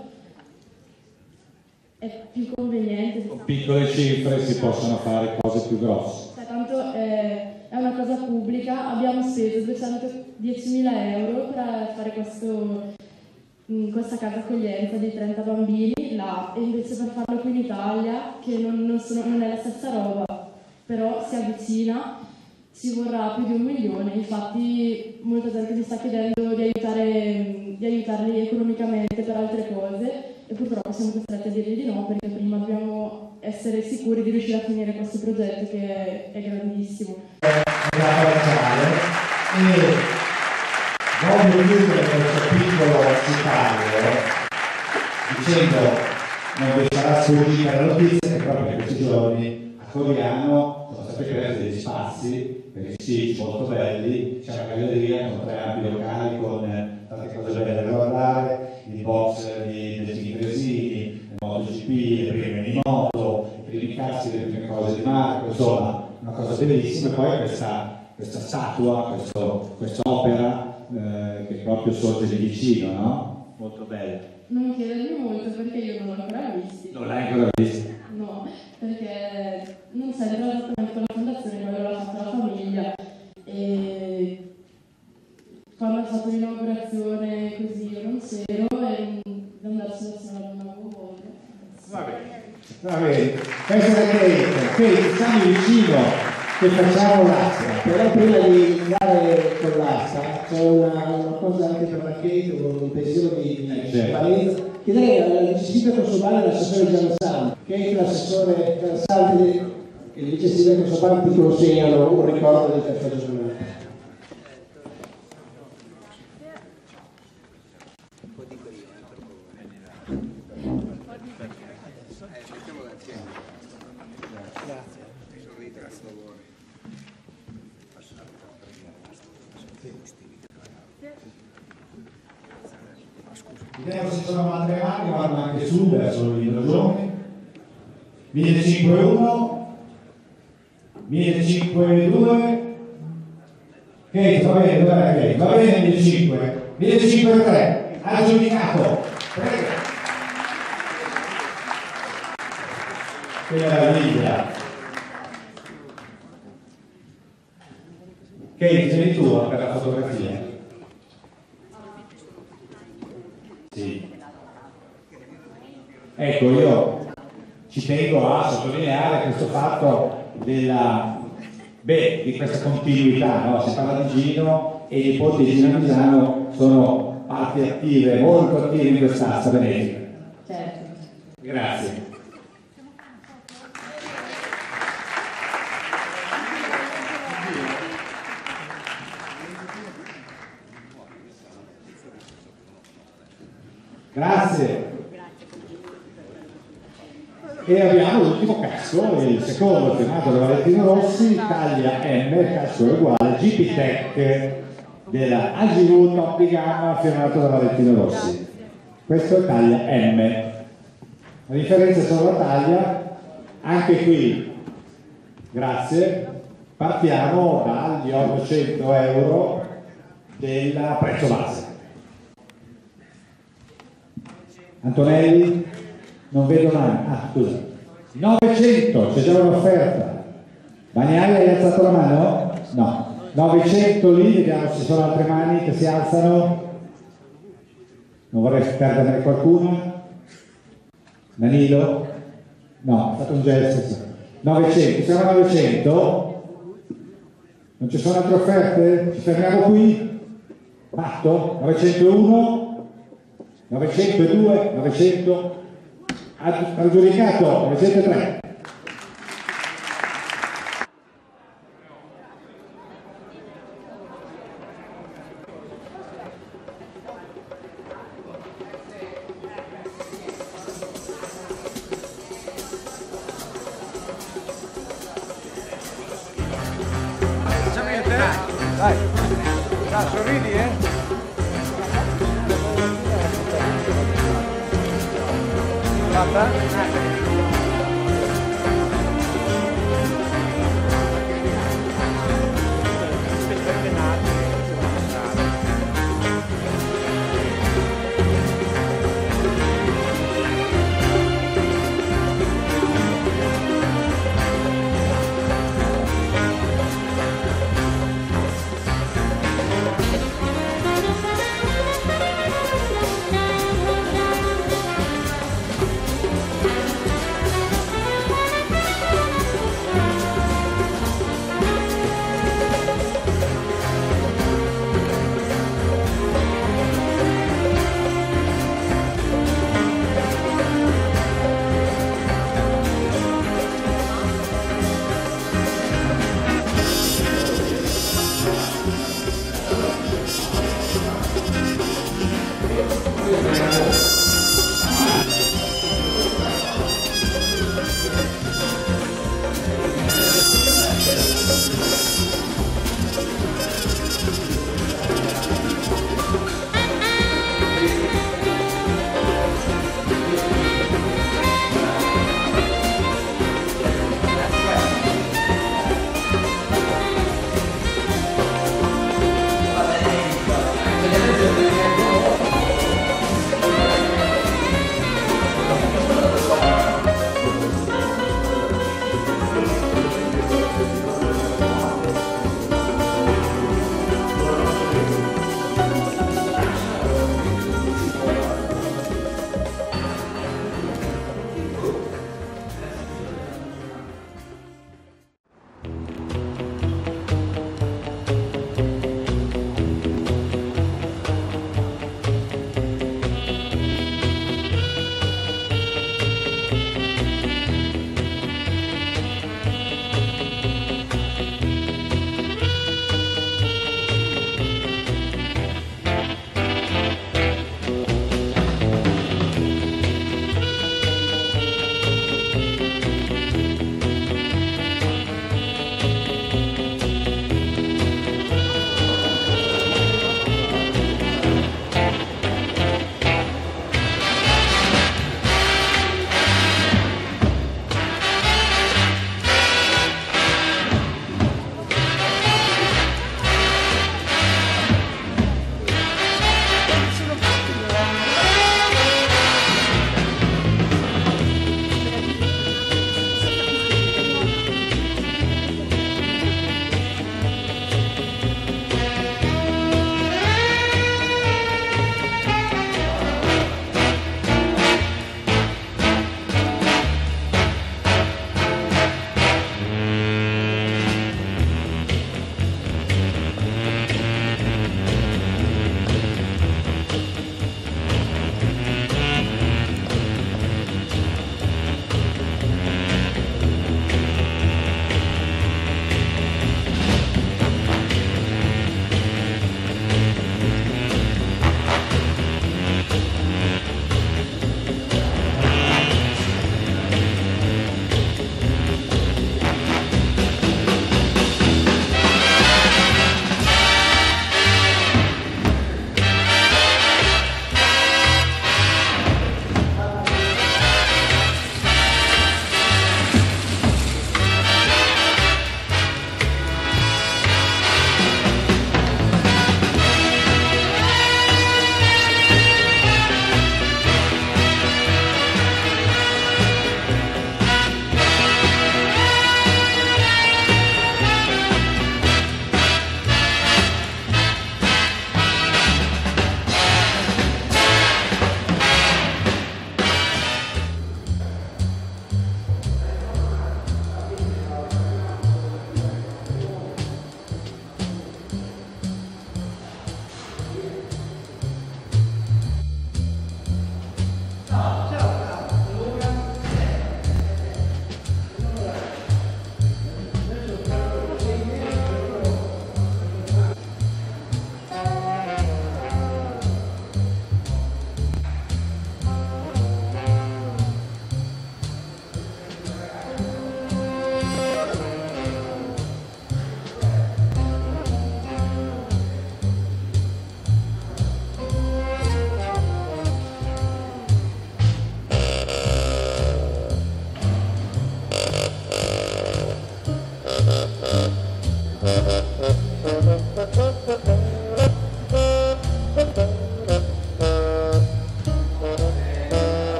è più conveniente. Con piccole cifre si possono fare cose più grosse. Cioè, tanto eh, è una cosa pubblica, abbiamo speso duecentodiecimila euro per fare questo, mh, questa casa accoglienza di trenta bambini là, e invece per farlo qui in Italia, che non, non, sono, non è la stessa roba, però si avvicina, ci vorrà più di un milione. Infatti molta gente mi sta chiedendo di, aiutare, di aiutarli economicamente per altre cose e purtroppo siamo costretti a dirgli di no, perché prima dobbiamo essere sicuri di riuscire a finire questo progetto che è, è grandissimo. E voglio chiudere questo piccolo citario dicendo, non vi sarà sfuggita la notizia, che proprio in questi giorni a Coriano sono stati creati degli spazi per i siti molto belli, c'è una galleria con tre ampi locali con tante cose belle da guardare, il box di Destini Cresini, il MotoGP, le prime di moto, i primi cassi, le prime cose di Marco, insomma una cosa bellissima. E poi questa, questa statua, questa opera eh, che proprio sorge di vicino, no? molto bella. Non chiedermi molto perché io non l'ho ancora visti. Non l'hai ancora vista? No, perché non c'entra esattamente con la fondazione, quello l'ha fatta la famiglia. E quando ha fatto l'inaugurazione così io non c'ero e devo andarci a suonare una voglia. Va bene, va bene. Questa è Kate, Kate, stiamo vicino che facciamo l'asta. Però prima di andare con l'asta c'è una, una cosa anche per la Kate, un pensiero di, di certo. Valenza. Chiederei al vice sindaco Kosovani e all'assessore Giansanti, Kate, l'assessore Giansanti e il vice sindaco Kosovani ti consegnano un ricordo del caffè giornale. Vediamo se ci sono altre mani, vanno anche su verso l'idrogione. millecinquecentouno, millecinquecentodue, che va bene, dov'è che? Va bene millecinquecento, millecinquecentotre, aggiudicato, prego. Che meraviglia. Che sei tu per la fotografia? Sì. Ecco, io ci tengo a sottolineare questo fatto della, beh, di questa continuità, no? Si parla di Gino e i nipoti di Gino Misano sono parti attive, molto attive in quest'asta benefica. Certo. Grazie. Grazie. E abbiamo l'ultimo casco, il secondo firmato da Valentino Rossi, taglia M, casco uguale, G P Tech della Agilun Top di Gamma, firmato da Valentino Rossi. Questo è taglia M. La differenza è solo la taglia, anche qui, grazie, partiamo dagli ottocento euro del prezzo base. Antonelli? Non vedo mai. Ah, scusa. novecento, c'è già un'offerta. Bagnai, hai alzato la mano? No. novecento lì, vediamo se ci sono altre mani che si alzano. Non vorrei perderne qualcuno. Danilo? No, ha fatto un gesto. novecento, siamo a novecento? Non ci sono altre offerte? Ci fermiamo qui? Fatto? novecentouno? novecentodue, novecento, aggiudicato, novecentotre. Dai, dai, sorridi, eh? Fatta? Grazie.